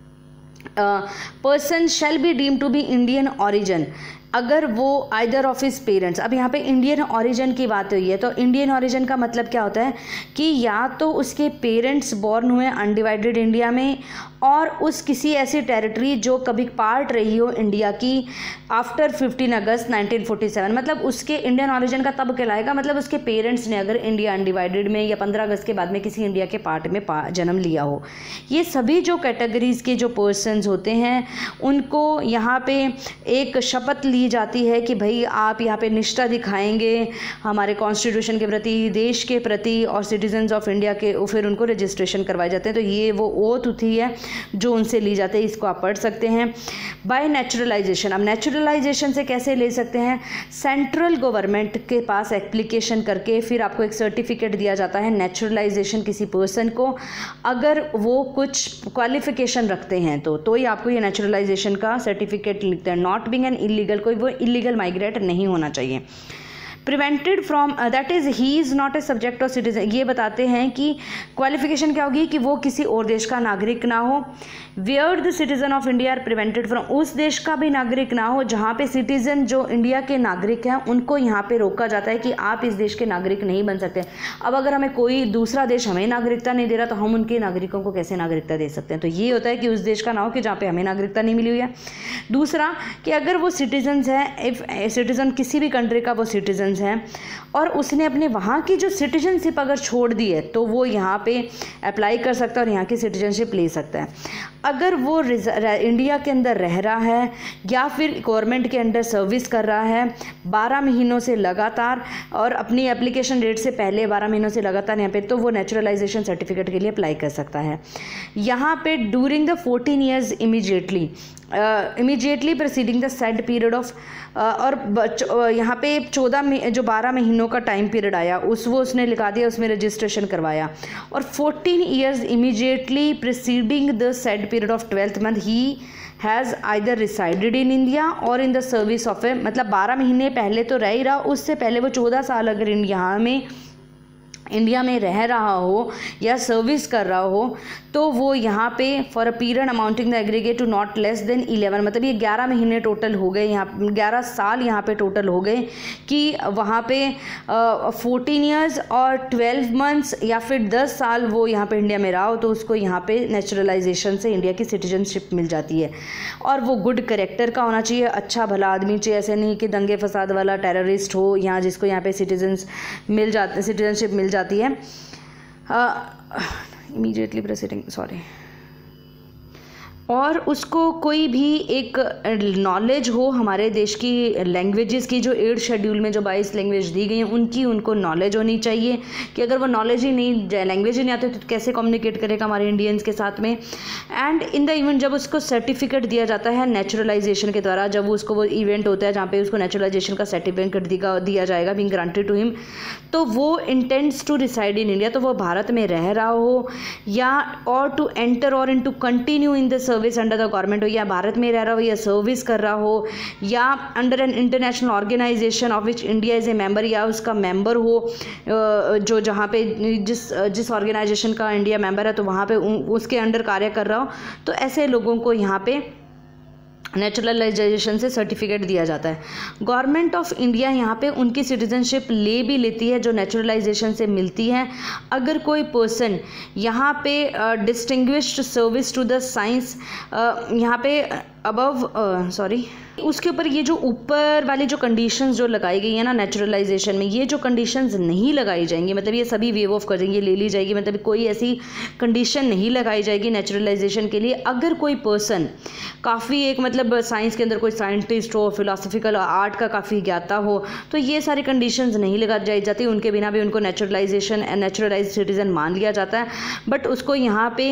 Person shall be deem to be Indian origin, अगर वो आइदर ऑफ हिज पेरेंट्स, अब यहाँ पे इंडियन ऑरिजिन की बात हुई है, तो इंडियन ऑरिजिन का मतलब क्या होता है कि या तो उसके पेरेंट्स बॉर्न हुए अनडिवाइडेड इंडिया में और उस किसी ऐसी टेरिटरी जो कभी पार्ट रही हो इंडिया की after fifteen August nineteen forty seven, मतलब उसके इंडियन ऑरिजिन का तब कहलाएगा, मतलब उसके पेरेंट्स ने अगर इंडिया अनडिवाइडेड में या पंद्रह अगस्त के बाद में किसी इंडिया के पार्ट में जन्म लिया हो। ये सभी जो कैटेगरीज़ के जो पर्सनस होते हैं उनको यहाँ पे एक शपथ ली जाती है कि भाई आप यहाँ पे निष्ठा दिखाएंगे हमारे कॉन्स्टिट्यूशन के प्रति, देश के प्रति और सिटीजन्स ऑफ इंडिया के, फिर उनको रजिस्ट्रेशन करवाए जाते हैं। तो ये वो ओथ होती है जो उनसे ली जाती है, इसको आप पढ़ सकते हैं। बाय नेचुरलाइजेशन, अब नेचुरलाइजेशन से कैसे ले सकते हैं, सेंट्रल गवर्नमेंट के पास एप्लीकेशन करके फिर आपको एक सर्टिफिकेट दिया जाता है नेचुरलाइजेशन किसी पर्सन को, अगर वो कुछ क्वालिफिकेशन रखते हैं तो तो ही आपको ये नेचुरलाइजेशन का सर्टिफिकेट लिखते हैं। नॉट बीइंग एन इलीगल, कोई वो इलीगल माइग्रेट नहीं होना चाहिए। Prevented from, that is he is not a subject of citizen, ये बताते हैं कि क्वालिफिकेशन क्या होगी कि वो किसी और देश का नागरिक ना हो। Where the citizen of India are prevented from, उस देश का भी नागरिक ना हो जहाँ पे सिटीजन जो इंडिया के नागरिक हैं उनको यहाँ पे रोका जाता है कि आप इस देश के नागरिक नहीं बन सकते। अब अगर हमें कोई दूसरा देश हमें नागरिकता नहीं दे रहा तो हम उनके नागरिकों को कैसे नागरिकता दे सकते हैं, तो ये होता है कि उस देश का ना हो कि जहाँ पे हमें नागरिकता नहीं मिली हुई है। दूसरा कि अगर वो सिटीजन्स हैं, इफ सिटीजन किसी भी कंट्री का वो सिटीजन हैं और उसने अपने वहाँ की जो सिटीजनशिप अगर छोड़ दी है तो वो यहाँ पे अप्लाई कर सकता है और यहाँ की सिटीजनशिप ले सकता है। अगर वो इंडिया के अंदर रह रहा है या फिर गवर्नमेंट के अंडर सर्विस कर रहा है बारह महीनों से लगातार और अपनी एप्लीकेशन डेट से पहले बारह महीनों से लगातार यहाँ पे, तो वो नेचुरलाइजेशन सर्टिफिकेट के लिए अप्लाई कर सकता है। यहाँ पे during the fourteen years immediately immediately proceeding the said period of, और यहाँ पे चौदह जो बारह महीनों का टाइम पीरियड आया उस वो उसने लिखा दिया, उसमें रजिस्ट्रेशन करवाया। और fourteen years immediately proceeding the said period of twelfth month he has either resided in India और in the service of a, मतलब बारह महीने पहले तो रह ही रहा, उससे पहले वो चौदह साल अगर यहाँ में इंडिया में रह रहा हो या सर्विस कर रहा हो तो वो यहाँ पे for a period amounting the aggregate to not less than eleven, मतलब ये ग्यारह महीने टोटल हो गए, यहाँ ग्यारह साल यहाँ पे टोटल हो गए कि वहाँ पे फोर्टीन ईयर्स और ट्वेल्व मंथ्स या फिर दस साल वो यहाँ पे इंडिया में रहा हो तो उसको यहाँ पे नेचुरलाइजेशन से इंडिया की सिटीजनशिप मिल जाती है। और वो गुड करेक्टर का होना चाहिए, अच्छा भला आदमी चाहिए, ऐसे नहीं कि दंगे फसाद वाला टेररिस्ट हो यहाँ जिसको यहाँ पे सिटीजन्स मिल जाते सिटीजनशिप मिल जाती है इमीडिएटली प्रेसिडिंग सॉरी और उसको कोई भी एक नॉलेज हो हमारे देश की लैंग्वेजेस की, जो एट शेड्यूल में जो बाईस लैंग्वेज दी गई हैं उनकी उनको नॉलेज होनी चाहिए कि अगर वो नॉलेज ही नहीं लैंग्वेज ही नहीं आती तो कैसे कम्युनिकेट करेगा हमारे इंडियंस के साथ में। एंड इन द इवेंट जब उसको सर्टिफिकेट दिया जाता है नेचुरलाइजेशन के द्वारा, जब उसको वो इवेंट होता है जहाँ पे उसको नेचुरलाइजेशन का सर्टिफिकेट दिया जाएगा बीइंग ग्रांटेड टू हिम, तो वो intends to reside in India, तो वो भारत में रह रहा हो या और टू एंटर और in to continue in the service under the government हो, या भारत में रह रहा हो या सर्विस कर रहा हो या under an international organisation of which India is a member, या उसका मेंबर हो जो जहाँ पे जिस जिस ऑर्गेनाइजेशन का इंडिया मेंबर है तो वहाँ पे उसके अंडर कार्य कर रहा हो, तो ऐसे लोगों को यहाँ पे नेचुरलाइजेशन से सर्टिफिकेट दिया जाता है। गवर्नमेंट ऑफ इंडिया यहाँ पे उनकी सिटीजनशिप ले भी लेती है जो नेचुरलाइजेशन से मिलती है अगर कोई पर्सन यहाँ पे distinguished service to the science यहाँ पे अबव सॉरी उसके ऊपर ये जो ऊपर वाली जो कंडीशंस जो लगाई गई है ना नेचुरलाइजेशन में, ये जो कंडीशंस नहीं लगाई जाएंगी, मतलब ये सभी वेव ऑफ कर जाएंगी, ले ली जाएगी, मतलब कोई ऐसी कंडीशन नहीं लगाई जाएगी नेचुरलाइजेशन के लिए अगर कोई पर्सन काफ़ी एक मतलब साइंस के अंदर कोई साइंटिस्ट हो, फिलोसफिकल आर्ट का काफ़ी ज्ञाता हो, तो ये सारी कंडीशंस नहीं लगा जाई जाती, उनके बिना भी उनको नेचुरलाइजेशन नेचुरलाइज सिटीजन मान लिया जाता है। बट उसको यहाँ पे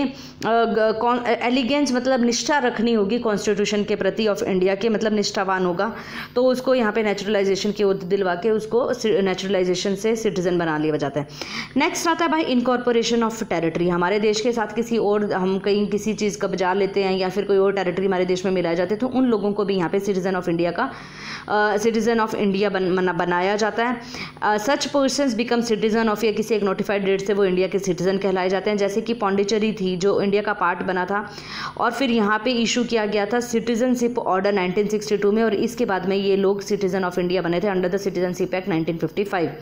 एलिगेंस मतलब निष्ठा रखनी होगी कॉन्स्टिट्यूशन के प्रति ऑफ इंडिया के, मतलब निष्ठावान होगा, तो उसको यहाँ पे नेचुरलाइजेशन की ओथ दिलवा के उसको नेचुरलाइजेशन से सिटीजन बना लिया जाता है। नेक्स्ट आता है भाई इनकॉर्पोरेशन ऑफ टेरिटरी। हमारे देश के साथ किसी और हम कहीं किसी चीज़ का बजा लेते हैं या फिर कोई और टेरिटरी हमारे देश में मिलाए जाते हैं तो उन लोगों को भी यहाँ पे सिटीजन ऑफ इंडिया का सिटीजन ऑफ इंडिया बन, बनाया जाता है। Such persons become citizen of या किसी एक नोटिफाइड डेट से वो इंडिया के सिटीजन कहलाए जाते हैं, जैसे कि पौंडीचेरी थी जो इंडिया का पार्ट बना था और फिर यहाँ पे इशू किया गया था citizenship order nineteen sixty two में और इसके बाद में ये लोग सिटीजन ऑफ इंडिया बने थे under the citizenship act nineteen fifty five.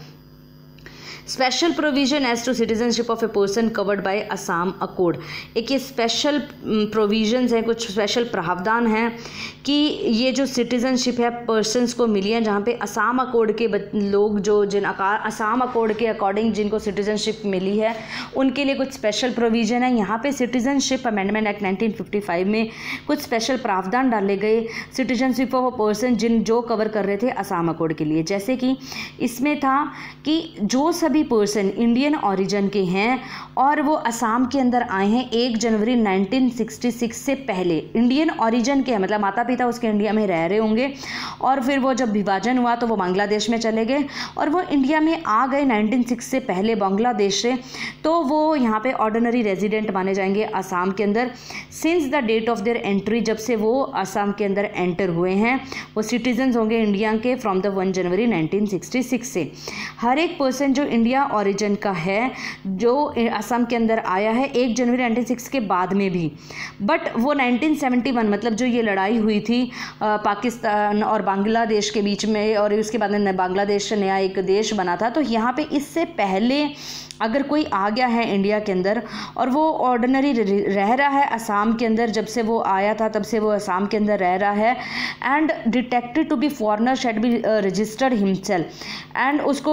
Special provision as to citizenship of a person covered by Assam accord. एक ये स्पेशल प्रोविजंस हैं, कुछ स्पेशल प्रावधान हैं कि ये जो सिटीजनशिप है पर्सन्स को मिली है जहाँ पे असम अकॉर्ड के लोग जो जिन असम अकॉर्ड के अकॉर्डिंग जिनको सिटीजनशिप मिली है उनके लिए कुछ स्पेशल प्रोविजन है। यहाँ पे citizenship amendment act nineteen fifty five में कुछ स्पेशल प्रावधान डाले गए सिटीजनशिप ऑफ अ पर्सन जिन जो कवर कर रहे थे असम अकॉर्ड के लिए, जैसे कि इसमें था कि जो सभी पर्सन इंडियन ओरिजिन के हैं और वो असम के अंदर आए हैं एक जनवरी नाइनटीन सिक्सटी सिक्स से पहले, इंडियन ओरिजिन के हैं मतलब माता पिता उसके इंडिया में रह रहे होंगे और फिर वो जब विभाजन हुआ तो वो बांग्लादेश में चले गए और वो इंडिया में आ गए नाइनटीन सिक्स से पहले बांग्लादेश से, तो वो यहाँ पे ऑर्डिनरी रेजिडेंट माने जाएंगे असम के अंदर। Since the date of their entry, जब से वो असम के अंदर एंटर हुए हैं वो सिटीजन्स होंगे इंडिया के from the one January nineteen sixty six से। हर एक पर्सन जो इंडिया ओरिजिन का है जो असम के अंदर आया है एक जनवरी नाइनटीन सिक्स के बाद में भी, बट वो नाइनटीन सेवेंटी वन मतलब जो ये लड़ाई हुई थी पाकिस्तान और बांग्लादेश के बीच में और उसके बाद में बांग्लादेश नया एक देश बना था, तो यहाँ पे इससे पहले अगर कोई आ गया है इंडिया के अंदर और वो ऑर्डिनरी रह रहा है असम के अंदर, जब से वो आया था तब से वो असम के अंदर रह रहा है and detected to be foreigner shall be registered himself and उसको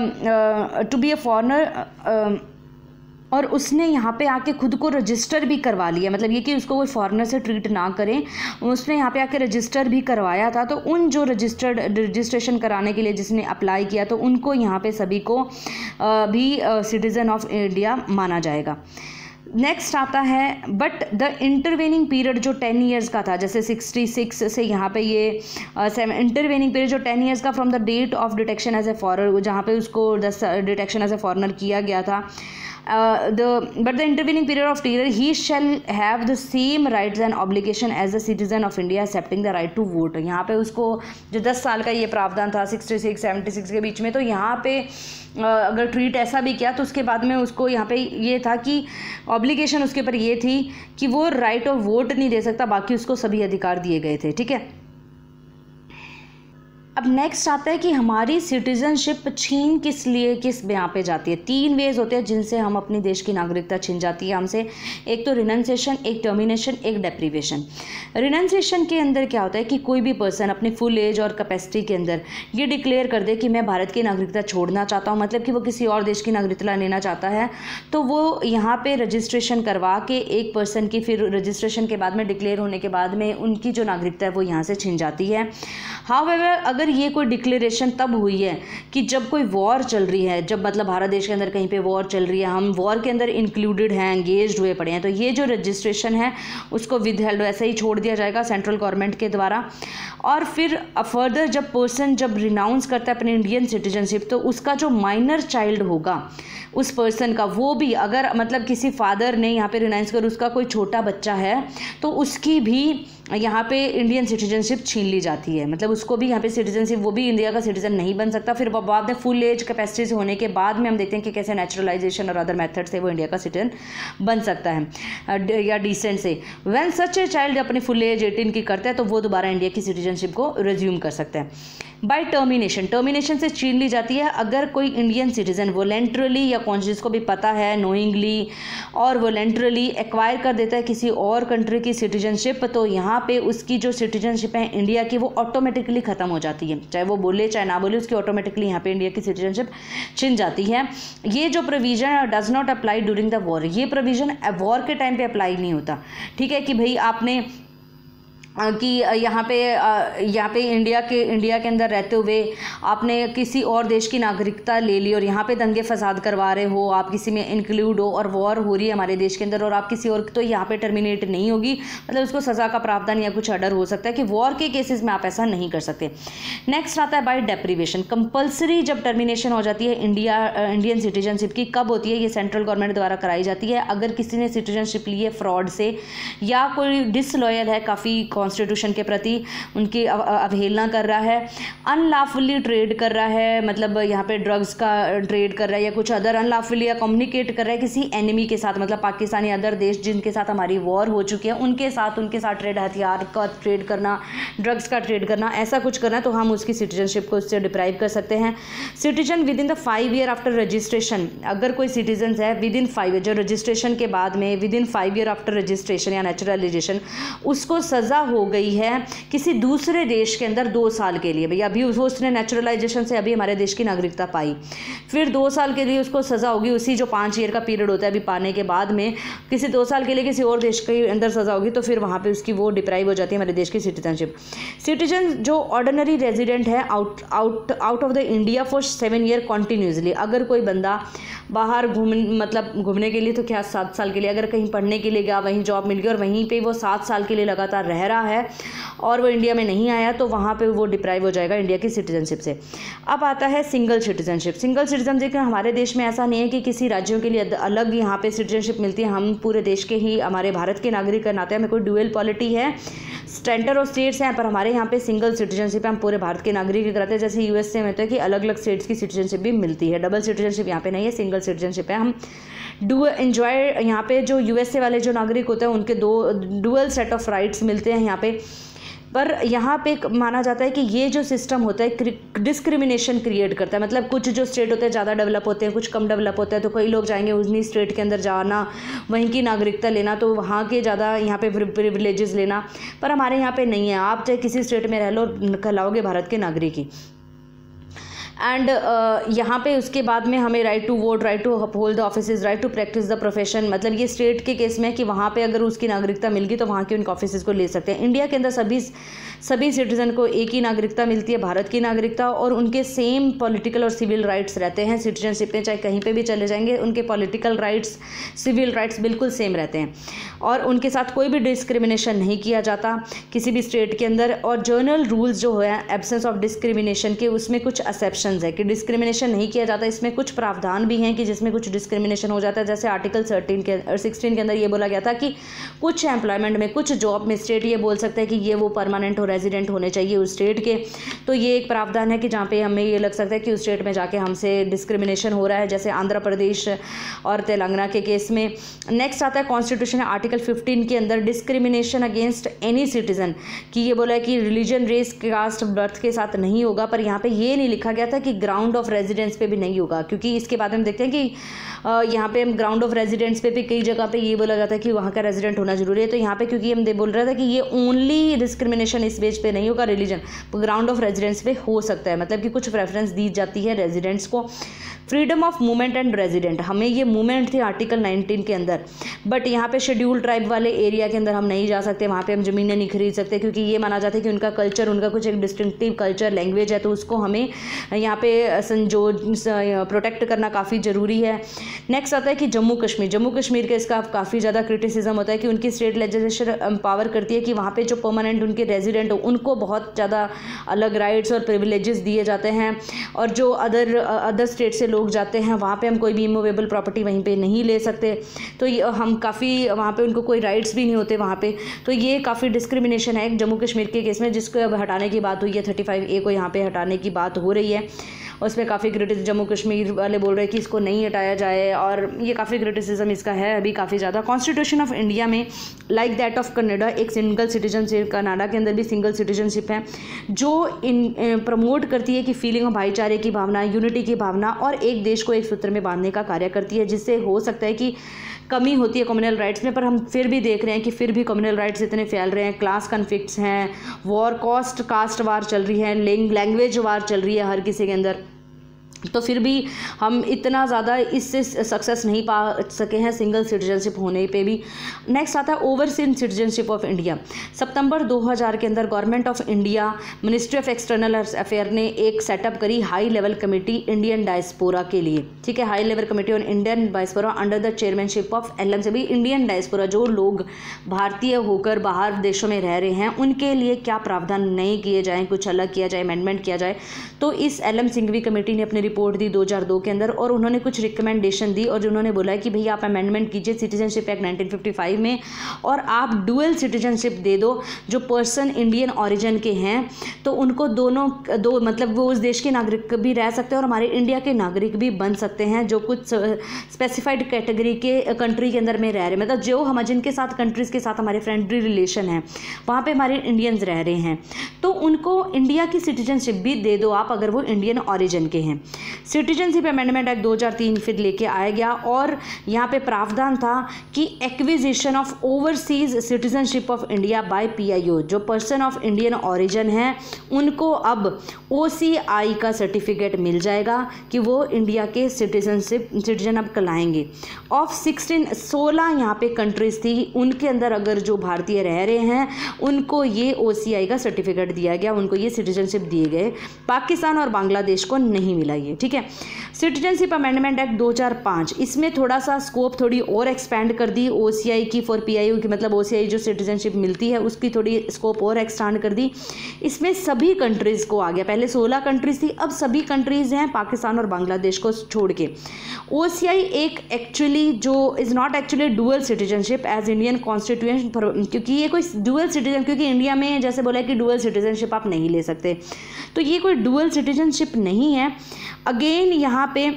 टू बी ए फॉरनर और उसने यहाँ पे आके खुद को रजिस्टर भी करवा लिया, मतलब ये कि उसको कोई फॉरेनर से ट्रीट ना करें, उसने यहाँ पे आके रजिस्टर भी करवाया था। तो उन जो रजिस्टर्ड रजिस्ट्रेशन कराने के लिए जिसने अप्लाई किया तो उनको यहाँ पे सभी को भी सिटीज़न ऑफ इंडिया माना जाएगा। नेक्स्ट आता है बट द इंटरवेनिंग पीरियड जो टेन ईयर्स का था, जैसे सिक्सटी सिक्स से यहाँ पे ये इंटरवेनिंग पीरियड जो टेन ईयर्स का from the date of detection as a foreigner, जहाँ पे उसको डिटेक्शन एज ए फॉरनर किया गया था, Uh, the but the intervening period of period he shall have the same rights and obligation as a citizen of India accepting the right to vote। यहाँ पे उसको जो दस साल का ये प्रावधान था सिक्सटी सिक्स सेवेंटी सिक्स के बीच में, तो यहाँ पे अगर ट्रीट ऐसा भी किया तो उसके बाद में उसको यहाँ पे ये था कि ऑब्लिगेशन उसके ऊपर ये थी कि वो राइट ऑफ वोट नहीं दे सकता, बाकी उसको सभी अधिकार दिए गए थे। ठीक है, अब नेक्स्ट आता है कि हमारी सिटीजनशिप छीन किस लिए किस यहाँ पे जाती है। तीन वेज होते हैं जिनसे हम अपनी देश की नागरिकता छीन जाती है हमसे। एक तो रिनंसिएशन, एक टर्मिनेशन, एक डेप्रीवेशन। रिनंसिएशन के अंदर क्या होता है कि कोई भी पर्सन अपने फुल एज और कैपेसिटी के अंदर ये डिक्लेयर कर दे कि मैं भारत की नागरिकता छोड़ना चाहता हूँ, मतलब कि वो किसी और देश की नागरिकता लेना चाहता है, तो वो यहाँ पे रजिस्ट्रेशन करवा के एक पर्सन की, फिर रजिस्ट्रेशन के बाद में डिक्लेयर होने के बाद में उनकी जो नागरिकता है वो यहाँ से छिन जाती है। हाउएवर अगर ये कोई डिक्लेरेशन तब हुई है कि जब कोई वॉर चल रही है, जब मतलब भारत देश के अंदर कहीं पे वॉर चल रही है, हम वॉर के अंदर इंक्लूडेड हैं, एंगेज्ड हुए पड़े हैं, तो ये जो रजिस्ट्रेशन है उसको विदहेल्ड वैसे ही छोड़ दिया जाएगा सेंट्रल गवर्नमेंट के द्वारा। और फिर फर्दर जब पर्सन जब रिनाउंस करता है अपनी इंडियन सिटीजनशिप, तो उसका जो माइनर चाइल्ड होगा उस पर्सन का, वो भी अगर मतलब किसी फादर ने यहाँ पे रिनाउंस कर उसका कोई छोटा बच्चा है तो उसकी भी यहाँ पे इंडियन सिटीजनशिप छीन ली जाती है, मतलब उसको भी यहाँ पे सिटीजनशिप, वो भी इंडिया का सिटीजन नहीं बन सकता। फिर बाद में फुल एज कैपेसिटी से होने के बाद में हम देखते हैं कि कैसे नेचुरलाइजेशन और अदर मेथड से वो इंडिया का सिटीजन बन सकता है या डिसेंट से। व्हेन सच ए चाइल्ड अपनी फुल एज एटीन की करता है तो वो दोबारा इंडिया की सिटीजनशिप को रिज्यूम कर सकता है। बाय टर्मिनेशन, टर्मिनेशन से छीन ली जाती है अगर कोई इंडियन सिटीजन वॉलेंटरली या कॉन्शियस को भी पता है नोइंगली और वॉलेंटरली एक्वायर कर देता है किसी और कंट्री की सिटीजनशिप, तो यहाँ पे उसकी जो सिटीजनशिप है इंडिया की वो ऑटोमेटिकली ख़त्म हो जाती है, चाहे वो बोले चाहे ना बोले, उसकी ऑटोमेटिकली यहाँ पे इंडिया की सिटीजनशिप छिन जाती है। ये जो provision does not apply during the war, ये प्रोविज़न वॉर के टाइम पे अप्लाई नहीं होता। ठीक है, कि भाई आपने कि यहाँ पे यहाँ पे इंडिया के इंडिया के अंदर रहते हुए आपने किसी और देश की नागरिकता ले ली और यहाँ पे दंगे फसाद करवा रहे हो, आप किसी में इंक्लूड हो और वॉर हो रही है हमारे देश के अंदर और आप किसी और, तो यहाँ पे टर्मिनेट नहीं होगी, मतलब उसको सज़ा का प्रावधान या कुछ ऑर्डर हो सकता है कि वॉर के केसेस में आप ऐसा नहीं कर सकते। नेक्स्ट आता है बाय डेप्रीवेशन। कंपल्सरी जब टर्मिनेशन हो जाती है इंडिया इंडियन सिटीजनशिप की, कब होती है? ये सेंट्रल गवर्नमेंट द्वारा कराई जाती है अगर किसी ने सिटीजनशिप ली है फ्रॉड से या कोई डिसलॉयल है काफ़ी कॉन्स्टिट्यूशन के प्रति, उनकी अवहेलना कर रहा है, अनलॉफुली ट्रेड कर रहा है, मतलब यहाँ पे ड्रग्स का ट्रेड कर रहा है या कुछ अदर अनलॉफुली या कम्युनिकेट कर रहा है किसी एनिमी के साथ, मतलब पाकिस्तान या अदर देश जिनके साथ हमारी वॉर हो चुकी है उनके साथ उनके साथ ट्रेड, हथियार का ट्रेड करना, ड्रग्स का ट्रेड करना, ऐसा कुछ करना है तो हम उसकी सिटीजनशिप को उससे डिप्राइव कर सकते हैं। Citizen within the five year after registration, अगर कोई सिटीजन है विद इन फाइव ईयर, जो रजिस्ट्रेशन के बाद में within five year after registration या नेचुरलाइजेशन उसको सज़ा हो गई है किसी दूसरे देश के अंदर दो साल के लिए, भैया अभी उसने नेचुरलाइजेशन से अभी हमारे देश की नागरिकता पाई, फिर दो साल के लिए उसको सज़ा होगी, उसी जो पाँच ईयर का पीरियड होता है अभी पाने के बाद में किसी दो साल के लिए किसी और देश के अंदर सज़ा होगी, तो फिर वहाँ पे उसकी वो डिप्राइव हो जाती है हमारे देश की सिटीजनशिप। सिटीजन जो ऑर्डिनरी रेजिडेंट है out out out of the India for seven year continuously, अगर कोई बंदा बाहर घूम मतलब घूमने के लिए तो क्या सात साल के लिए, अगर कहीं पढ़ने के लिए गया वहीं जॉब मिल गई और वहीं पे वो सात साल के लिए लगातार रह रहा है और वो इंडिया में नहीं आया, तो वहाँ पे वो डिप्राइव हो जाएगा इंडिया की सिटीजनशिप से। अब आता है सिंगल सिटीजनशिप। सिंगल सिटीजनशिप हमारे देश में ऐसा नहीं है कि किसी राज्यों के लिए अलग यहाँ पे सिटीजनशिप मिलती है, हम पूरे देश के ही हमारे भारत के नागरिक का नाते हमें कोई ड्यूअल पॉलिटी है, सेंटर और स्टेट्स हैं, पर हमारे यहाँ पे सिंगल सिटीजनशिप है, हम पूरे भारत के नागरिक कराते हैं। जैसे यूएसए में तो है कि अलग अलग स्टेट्स की सिटीजनशिप भी मिलती है, डबल सिटीजनशिप यहाँ पे नहीं है, सिंगल सिटीजनशिप है। हम डू एंजॉय यहाँ पे जो यूएसए वाले जो नागरिक होते हैं उनके दो डुअल सेट ऑफ राइट्स मिलते हैं यहाँ पे, पर यहाँ पे माना जाता है कि ये जो सिस्टम होता है डिस्क्रिमिनेशन क्रिएट करता है, मतलब कुछ जो स्टेट होते हैं ज़्यादा डेवलप होते हैं, कुछ कम डेवलप होते हैं, तो कई लोग जाएंगे उन्हीं स्टेट के अंदर जाना, वहीं की नागरिकता लेना, तो वहाँ के ज़्यादा यहाँ पे प्रिविलेजेस लेना, पर हमारे यहाँ पे नहीं है, आप चाहे किसी स्टेट में रह लो कहलाओगे भारत के नागरिक ही। एंड uh, यहाँ पे उसके बाद में हमें right to vote, right to hold the offices, right to practise the profession, मतलब ये स्टेट के केस में कि वहाँ पे अगर उसकी नागरिकता मिल गई तो वहाँ के उनके ऑफिसेज को ले सकते हैं। इंडिया के अंदर सभी सभी सिटीज़न को एक ही नागरिकता मिलती है, भारत की नागरिकता, और उनके सेम पॉलिटिकल और सिविल राइट्स रहते हैं। सिटीजनशिप में चाहे कहीं पे भी चले जाएंगे उनके पॉलिटिकल राइट्स सिविल राइट्स बिल्कुल सेम रहते हैं और उनके साथ कोई भी डिस्क्रिमिनेशन नहीं किया जाता किसी भी स्टेट के अंदर। और जर्नल रूल्स जो है एब्सेंस ऑफ डिस्क्रिमिनेशन के, उसमें कुछ एक्सेप्शन एक्सेप्शंस है कि डिस्क्रिमिनेशन नहीं किया जाता, इसमें कुछ प्रावधान भी हैं कि जिसमें कुछ डिस्क्रिमिनेशन हो जाता है। जैसे आर्टिकल थर्टीन के और सिक्सटीन के अंदर ये बोला गया था कि कुछ एम्प्लॉयमेंट में, कुछ जॉब में स्टेट ये बोल सकता है कि ये वो परमानेंट और रेजिडेंट होने चाहिए उस स्टेट के। तो ये एक प्रावधान है कि जहाँ पे हमें ये लग सकता है कि उस स्टेट में जाके हमसे डिस्क्रिमिनेशन हो रहा है, जैसे आंध्र प्रदेश और तेलंगाना के केस में। नेक्स्ट आता है कॉन्स्टिट्यूशन आर्टिकल फिफ्टीन के अंदर डिस्क्रिमिनेशन अगेंस्ट एनी सिटीजन, कि ये बोला है कि रिलीजन, रेस, कास्ट, बर्थ के साथ नहीं होगा, पर यहाँ पे ये नहीं लिखा गया था कि ग्राउंड ऑफ रेजिडेंस पे भी नहीं होगा, क्योंकि इसके बाद हम देखते हैं कि यहाँ पे हम ग्राउंड ऑफ रेजिडेंस पे भी कई जगह पे ये बोला जाता है कि वहाँ का रेजिडेंट होना जरूरी है। तो यहाँ पे क्योंकि हम बोल रहे थे कि ये ओनली डिस्क्रिमिनेशन इस बेस पे नहीं होगा, रिलीजन, ग्राउंड ऑफ रेजिडेंस पे हो सकता है, मतलब कि कुछ प्रेफरेंस दी जाती है रेजिडेंट्स को। Freedom of movement and resident, हमें ये मूवमेंट थी आर्टिकल नाइनटीन के अंदर, बट यहाँ पे शेड्यूल ट्राइब वाले एरिया के अंदर हम नहीं जा सकते, वहाँ पे हम ज़मीनें नहीं खरीद सकते, क्योंकि ये माना जाता है कि उनका कल्चर, उनका कुछ एक डिस्टिंक्टिव कल्चर, लैंग्वेज है, तो उसको हमें यहाँ पे संजो प्रोटेक्ट करना काफ़ी ज़रूरी है। नेक्स्ट आता है कि जम्मू कश्मीर, जम्मू कश्मीर के इसका काफ़ी ज़्यादा क्रिटिसिज्म होता है कि उनकी स्टेट लेजिस्लेचर एम्पावर करती है कि वहाँ पे जो परमानेंट उनके रेजिडेंट हो उनको बहुत ज़्यादा अलग राइट्स और प्रिविलेजेस दिए जाते हैं, और जो अदर अदर स्टेट से लोग जाते हैं वहाँ पे हम कोई भी इमूवेबल प्रॉपर्टी वहीं पे नहीं ले सकते, तो हम काफ़ी वहाँ पे उनको कोई राइट्स भी नहीं होते वहाँ पे। तो ये काफ़ी डिस्क्रिमिनेशन है जम्मू कश्मीर के केस में, जिसको अब हटाने की बात हुई है, थर्टी फाइव ए को यहाँ पे हटाने की बात हो रही है। उसमें काफ़ी क्रिटिस जम्मू कश्मीर वाले बोल रहे हैं कि इसको नहीं हटाया जाए, और ये काफ़ी क्रिटिसिज्म इसका है अभी काफ़ी ज़्यादा। कॉन्स्टिट्यूशन ऑफ इंडिया में लाइक दैट ऑफ कनाडा एक सिंगल सिटीजनशिप, कनाडा के अंदर भी सिंगल सिटीजनशिप है, जो इन प्रमोट करती है कि फीलिंग ऑफ भाईचारे की भावना, यूनिटी की भावना, और एक देश को एक सूत्र में बांधने का कार्य करती है, जिससे हो सकता है कि कमी होती है कम्युनल राइट्स में, पर हम फिर भी देख रहे हैं कि फिर भी कम्युनल राइट्स इतने फैल रहे हैं, क्लास कन्फ्लिक्ट्स हैं, वॉर, कॉस्ट कास्ट वार चल रही है, लैंग्वेज वार चल रही है हर किसी के अंदर, तो फिर भी हम इतना ज़्यादा इससे सक्सेस नहीं पा सके हैं सिंगल सिटीजनशिप होने पे भी। नेक्स्ट आता है ओवरसीज सिटीजनशिप ऑफ इंडिया। सितंबर दो हज़ार के अंदर government of India, ministry of external affair ने एक सेटअप करी high level committee Indian diaspora के लिए, ठीक है, high level committee on Indian diaspora under the chairmanship of L M C B. Indian diaspora जो लोग भारतीय होकर बाहर देशों में रह रहे हैं उनके लिए क्या प्रावधान नहीं किए जाएँ, कुछ अलग किया जाए, अमेंडमेंट किया जाए। तो इस एल एम सिंघवी कमेटी ने अपनी रिपोर्ट दी दो हज़ार दो के अंदर, और उन्होंने कुछ रिकमेंडेशन दी, और उन्होंने बोला है कि भैया आप अमेंडमेंट कीजिए citizenship act nineteen fifty five में, और आप डुअल सिटीजनशिप दे दो। जो पर्सन इंडियन ओरिजिन के हैं तो उनको दोनों दो मतलब वो उस देश के नागरिक भी रह सकते हैं और हमारे इंडिया के नागरिक भी बन सकते हैं, जो कुछ स्पेसिफाइड कैटेगरी के कंट्री के अंदर में रह रहे हैं, मतलब जो हम जिनके साथ कंट्रीज़ के साथ हमारे फ्रेंडली रिलेशन है, वहाँ पे हमारे इंडियंस रह रहे हैं, तो उनको इंडिया की सिटीजनशिप भी दे दो आप, अगर वो इंडियन ओरिजिन के हैं। सिटीजनशिप अमेंडमेंट एक्ट दो हज़ार तीन फिर लेके आया गया, और यहाँ पे प्रावधान था कि acquisition of overseas citizenship of India by PIO, जो पर्सन ऑफ इंडियन ओरिजिन है उनको अब ओसीआई का सर्टिफिकेट मिल जाएगा कि वो इंडिया के सिटीजनशिप सिटीजन अब कहलाएंगे। ऑफ सिक्सटीन सोलह यहाँ पे कंट्रीज थी, उनके अंदर अगर जो भारतीय रह रहे हैं उनको ये ओसीआई का सर्टिफिकेट दिया गया, उनको ये सिटीजनशिप दिए गए। पाकिस्तान और बांग्लादेश को नहीं मिला ये, ठीक है। सिटीजनशिप अमेंडमेंट एक्ट दो हज़ार पाँच, इसमें थोड़ा सा स्कोप थोड़ी और एक्सपैंड कर दी ओसीआई की फॉर पीआईओ की, मतलब ओसीआई जो सिटीजनशिप मिलती है उसकी थोड़ी स्कोप और एक्सपैंड कर दी। इसमें सभी कंट्रीज़ को आ गया, पहले सोलह कंट्रीज़ थी, अब सभी कंट्रीज़ हैं पाकिस्तान और बांग्लादेश को छोड़ के। ओसीआई एक एक्चुअली जो is not actually dual citizenship as Indian constitution, क्योंकि ये कोई डुअल सिटीजन, क्योंकि इंडिया में जैसे बोला है कि डुअल सिटीजनशिप आप नहीं ले सकते, तो ये कोई डुअल सिटीजनशिप नहीं है। अगेन यहाँ पे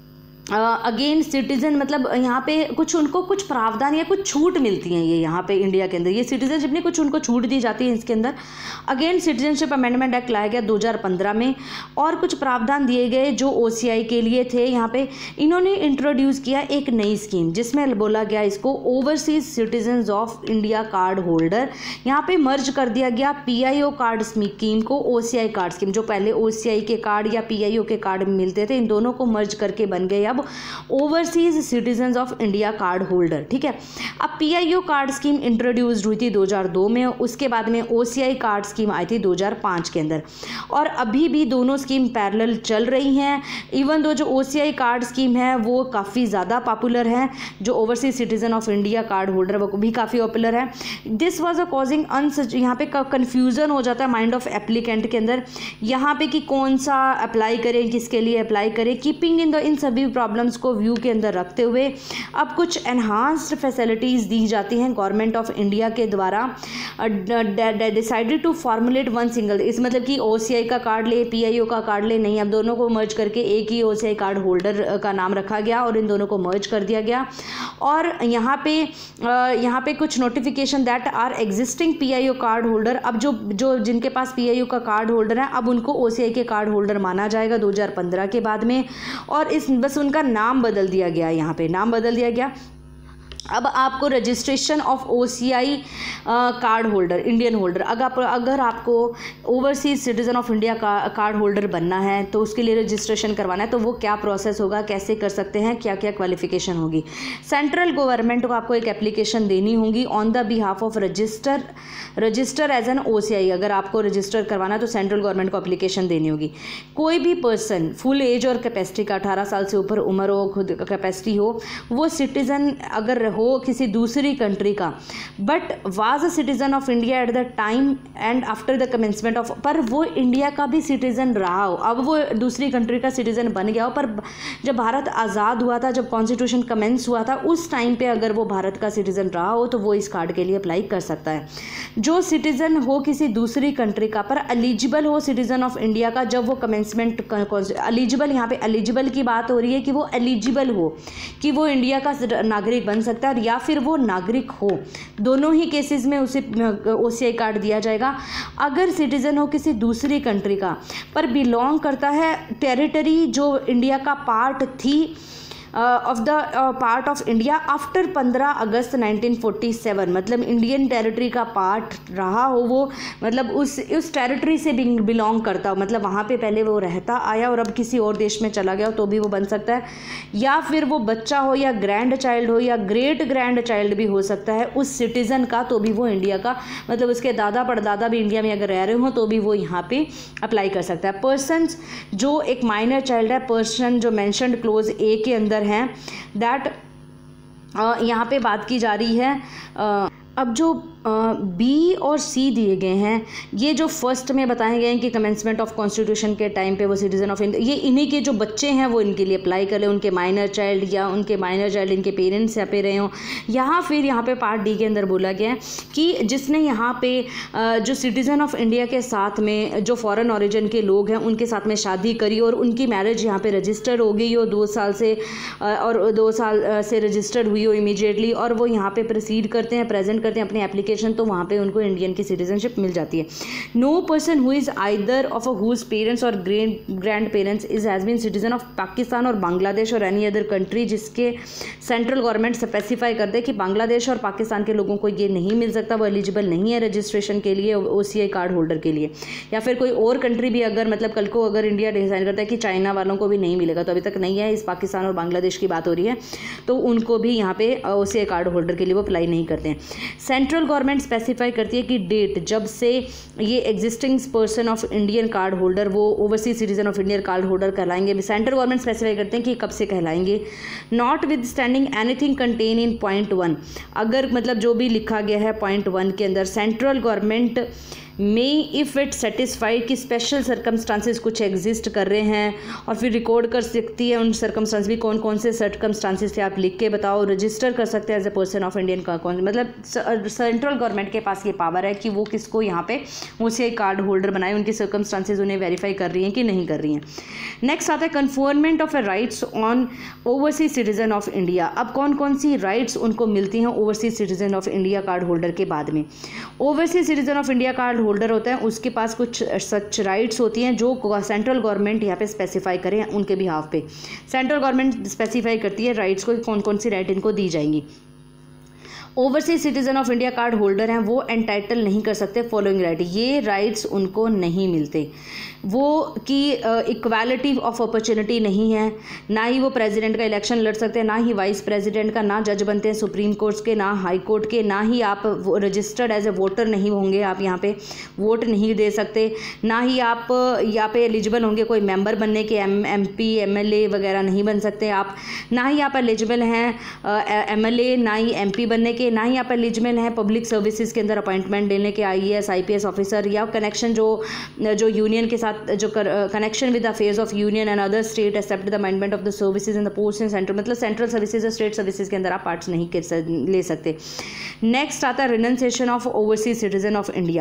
अगेन uh, सिटीजन मतलब यहाँ पे कुछ उनको कुछ प्रावधान या कुछ छूट मिलती हैं, ये यहाँ पे इंडिया के अंदर ये सिटीजनशिप नहीं, कुछ उनको छूट दी जाती है इसके अंदर। अगेन सिटीजनशिप अमेंडमेंट एक्ट लाया गया दो हज़ार पंद्रह में, और कुछ प्रावधान दिए गए जो ओसीआई के लिए थे। यहाँ पे इन्होंने इंट्रोड्यूस किया एक नई स्कीम जिसमें बोला गया इसको overseas citizens of India card holder, यहाँ पे मर्ज कर दिया गया पीआईओ कार्ड स्कीम को ओसीआई कार्ड स्कीम। जो पहले ओसीआई के कार्ड या पीआईओ के कार्ड मिलते थे, इन दोनों को मर्ज करके बन गए अब अब overseas citizens of India card holder, ठीक है। अब पीआईओ कार्ड स्कीम इंट्रोड्यूस्ड हुई थी दो हज़ार दो में, उसके बाद में ओसीआई कार्ड स्कीम आई थी दो हज़ार पाँच के अंदर, और अभी भी दोनों स्कीम पैरेलल चल रही हैं। इवन दो जो ओसीआई कार्ड स्कीम है वो काफ़ी ज़्यादा पॉपुलर है, जो overseas citizen of India card holder वो भी काफ़ी पॉपुलर है। दिस वाज अ कॉजिंग अनसच, यहाँ पे कन्फ्यूज़न हो जाता है माइंड ऑफ एप्लीकेंट के अंदर, यहाँ पे कि कौन सा अप्लाई करें, किसके लिए अप्लाई करें। कीपिंग इन द इन सभी प्रॉब्लम्स को व्यू के अंदर रखते हुए अब कुछ एनहांस्ड फैसिलिटीज़ दी जाती हैं गवर्नमेंट ऑफ इंडिया के द्वारा। Decided to formulate one single, इस मतलब कि ओसीआई का कार्ड ले, पीआईओ का कार्ड ले, नहीं, अब दोनों को मर्ज करके एक ही ओसीआई कार्ड होल्डर का नाम रखा गया और इन दोनों को मर्ज कर दिया गया। और यहाँ पे यहाँ पे कुछ notification that are existing PIO card holder, अब जो जो जिनके पास पीआईओ का कार्ड होल्डर है अब उनको ओसीआई के कार्ड होल्डर माना जाएगा दो हज़ार पंद्रह के बाद में, और इस बस उनका नाम बदल दिया गया, यहाँ पे नाम बदल दिया गया। अब आपको registration of OCI card holder, Indian holder, अगर आप, अगर आपको ओवरसीज सिटीजन ऑफ इंडिया का, कार्ड होल्डर बनना है तो उसके लिए रजिस्ट्रेशन करवाना है, तो वो क्या प्रोसेस होगा, कैसे कर सकते हैं, क्या क्या क्वालिफिकेशन होगी। सेंट्रल गवर्नमेंट को आपको एक एप्लीकेशन देनी होगी on the behalf of register register as an OCI, अगर आपको रजिस्टर करवाना है तो सेंट्रल गवर्नमेंट को एप्लीकेशन देनी होगी। कोई भी पर्सन फुल एज और कैपेसिटी का, अठारह साल से ऊपर उम्र हो, खुद कैपेसिटी हो, वो सिटीज़न अगर हो किसी दूसरी कंट्री का, but was a citizen of India at the time and after the commencement of, पर वो इंडिया का भी सिटीजन रहा हो, अब वो दूसरी कंट्री का सिटीजन बन गया हो, पर जब भारत आज़ाद हुआ था, जब कॉन्स्टिट्यूशन कमेंस हुआ था, उस टाइम पे अगर वो भारत का सिटीजन रहा हो तो वो इस कार्ड के लिए अप्लाई कर सकता है। जो सिटीजन हो किसी दूसरी कंट्री का पर एलिजिबल हो सिटीजन ऑफ इंडिया का, जब वो कमेंसमेंट एलिजिबल, यहाँ पे एलिजिबल की बात हो रही है कि वो एलिजिबल हो, कि वो इंडिया का नागरिक बन सकता है या फिर वो नागरिक हो, दोनों ही केसेस में उसे ओसीआई कार्ड दिया जाएगा। अगर सिटीजन हो किसी दूसरी कंट्री का पर बिलोंग करता है टेरिटरी जो इंडिया का पार्ट थी, of the part of India after पंद्रह अगस्त नाइनटीन फोर्टी सेवन, मतलब इंडियन टेरिटरी का पार्ट रहा हो वो, मतलब उस उस टेरिटरी से बिलोंग करता हो, मतलब वहाँ पे पहले वो रहता आया और अब किसी और देश में चला गया हो तो भी वो बन सकता है। या फिर वो बच्चा हो या ग्रैंड चाइल्ड हो या ग्रेट ग्रैंड चाइल्ड भी हो सकता है उस सिटीज़न का, तो भी वो इंडिया का, मतलब उसके दादा परदादा भी इंडिया में अगर रह रहे हो तो भी वो यहाँ पे अप्लाई कर सकता है। पर्सनस जो एक माइनर चाइल्ड है, पर्सन जो मैंशनड क्लोज ए के अंदर हैं, दैट यहाँ पे बात की जा रही है। uh, अब जो बी uh, और सी दिए गए हैं, ये जो फर्स्ट में बताए गए हैं कि कमेंसमेंट ऑफ कॉन्स्टिट्यूशन के टाइम पे वो सिटीजन ऑफ इंडिया, ये इन्हीं के जो बच्चे हैं वो इनके लिए अप्लाई कर ले, उनके माइनर चाइल्ड या उनके माइनर चाइल्ड इनके पेरेंट्स यहाँ पे रहे हों। यहाँ फिर यहाँ पे पार्ट डी के अंदर बोला गया है कि जिसने यहाँ पे uh, जो सिटीज़न ऑफ इंडिया के साथ में जो फॉरेन ऑरिजिन के लोग हैं उनके साथ में शादी करी और उनकी मैरिज यहाँ पे रजिस्टर हो गई हो दो साल से, uh, और दो साल uh, से रजिस्टर्ड हुई हो इमीडिएटली, और वो यहाँ पे प्रोसीड करते हैं, प्रेजेंट करते हैं अपनी एप्लीकेशन, तो वहाँ पे उनको इंडियन की सिटीजनशिप मिल जाती है। No person who is either of a whose parents और grand grand parents is has been citizen of Pakistan और बांग्लादेश और एनी अदर कंट्री, जिसके सेंट्रल गवर्नमेंट स्पेसिफाई कर दे कि बांग्लादेश और पाकिस्तान के लोगों को ये नहीं मिल सकता, वो एलिजिबल नहीं है रजिस्ट्रेशन के लिए ओसीआई कार्ड होल्डर के लिए। या फिर कोई और कंट्री भी अगर, मतलब कल को अगर इंडिया डिसाइड करता है कि चाइना वालों को भी नहीं मिलेगा, तो अभी तक नहीं है, इस पाकिस्तान और बांग्लादेश की बात हो रही है, तो उनको भी यहाँ पे ओसीआई कार्ड होल्डर के लिए वो अप्लाई नहीं करते हैं। सेंट्रल गवर्नमेंट स्पेसिफाई करती है कि डेट जब से ये existing person of Indian card holder वो overseas citizen of Indian card holder कहलाएंगे, सेंट्रल गवर्नमेंट स्पेसिफाई करते हैं कि कब से कहलाएंगे। Notwithstanding anything contain in point one, अगर मतलब जो भी लिखा गया है पॉइंट वन के अंदर, सेंट्रल गवर्नमेंट में इफ़ इट सेटिस्फाइड कि स्पेशल सर्कमस्टांसेस कुछ एग्जिस्ट कर रहे हैं, और फिर रिकॉर्ड कर सकती है उन सर्कमस्टांस भी, कौन कौन से सर्कमस्टांसेस थे आप लिख के बताओ, रजिस्टर कर सकते हैं as a person of Indian का, कौन, मतलब सेंट्रल गवर्नमेंट के पास ये पावर है कि वो किसको यहाँ पे ओसीआई कार्ड होल्डर बनाए, उनकी सर्कमस्टांसेस उन्हें वेरीफाई कर रही हैं कि नहीं कर रही हैं। नेक्स्ट आता है conferment of a rights on overseas citizen of India. अब कौन कौन सी राइट्स उनको मिलती हैं overseas citizen of India card holder के बाद में। Overseas citizen of India card holder होता है, उसके पास कुछ सच राइट्स होती हैं जो सेंट्रल गवर्नमेंट यहाँ पे स्पेसिफाई करें उनके बिहाफ पे। सेंट्रल गवर्नमेंट स्पेसिफाई करती है राइट्स को, कौन कौन सी राइट इनको दी जाएंगी। Overseas citizen of India card holder हैं वो एंटाइटल नहीं कर सकते फॉलोइंग राइट, ये राइट्स उनको नहीं मिलते। वो कि इक्वालिटी ऑफ अपॉर्चुनिटी नहीं है, ना ही वो प्रेसिडेंट का इलेक्शन लड़ सकते हैं, ना ही वाइस प्रेसिडेंट का, ना जज बनते हैं सुप्रीम कोर्ट्स के, ना हाई कोर्ट के, ना ही आप रजिस्टर्ड एज ए वोटर नहीं होंगे, आप यहाँ पे वोट नहीं दे सकते, ना ही आप यहाँ पे एलिजिबल होंगे कोई मेंबर बनने के, M M P M L A वगैरह नहीं बन सकते आप, ना ही आप एलिजिबल हैं एम एल ए, ना ही एम पी बनने के, ना ही आप एलिजिबल हैं पब्लिक सर्विसेज के अंदर अपॉइंटमेंट लेने के, I A S I P S officer, या कनेक्शन जो जो यूनियन के साथ जो connection with the phase of union and other state except the amendment of the services in the post in central, मतलब सेंट्रल सर्विसेज और state services के अंदर आप पार्ट्स नहीं कर ले सकते। नेक्स्ट आता है renunciation of overseas citizen of India.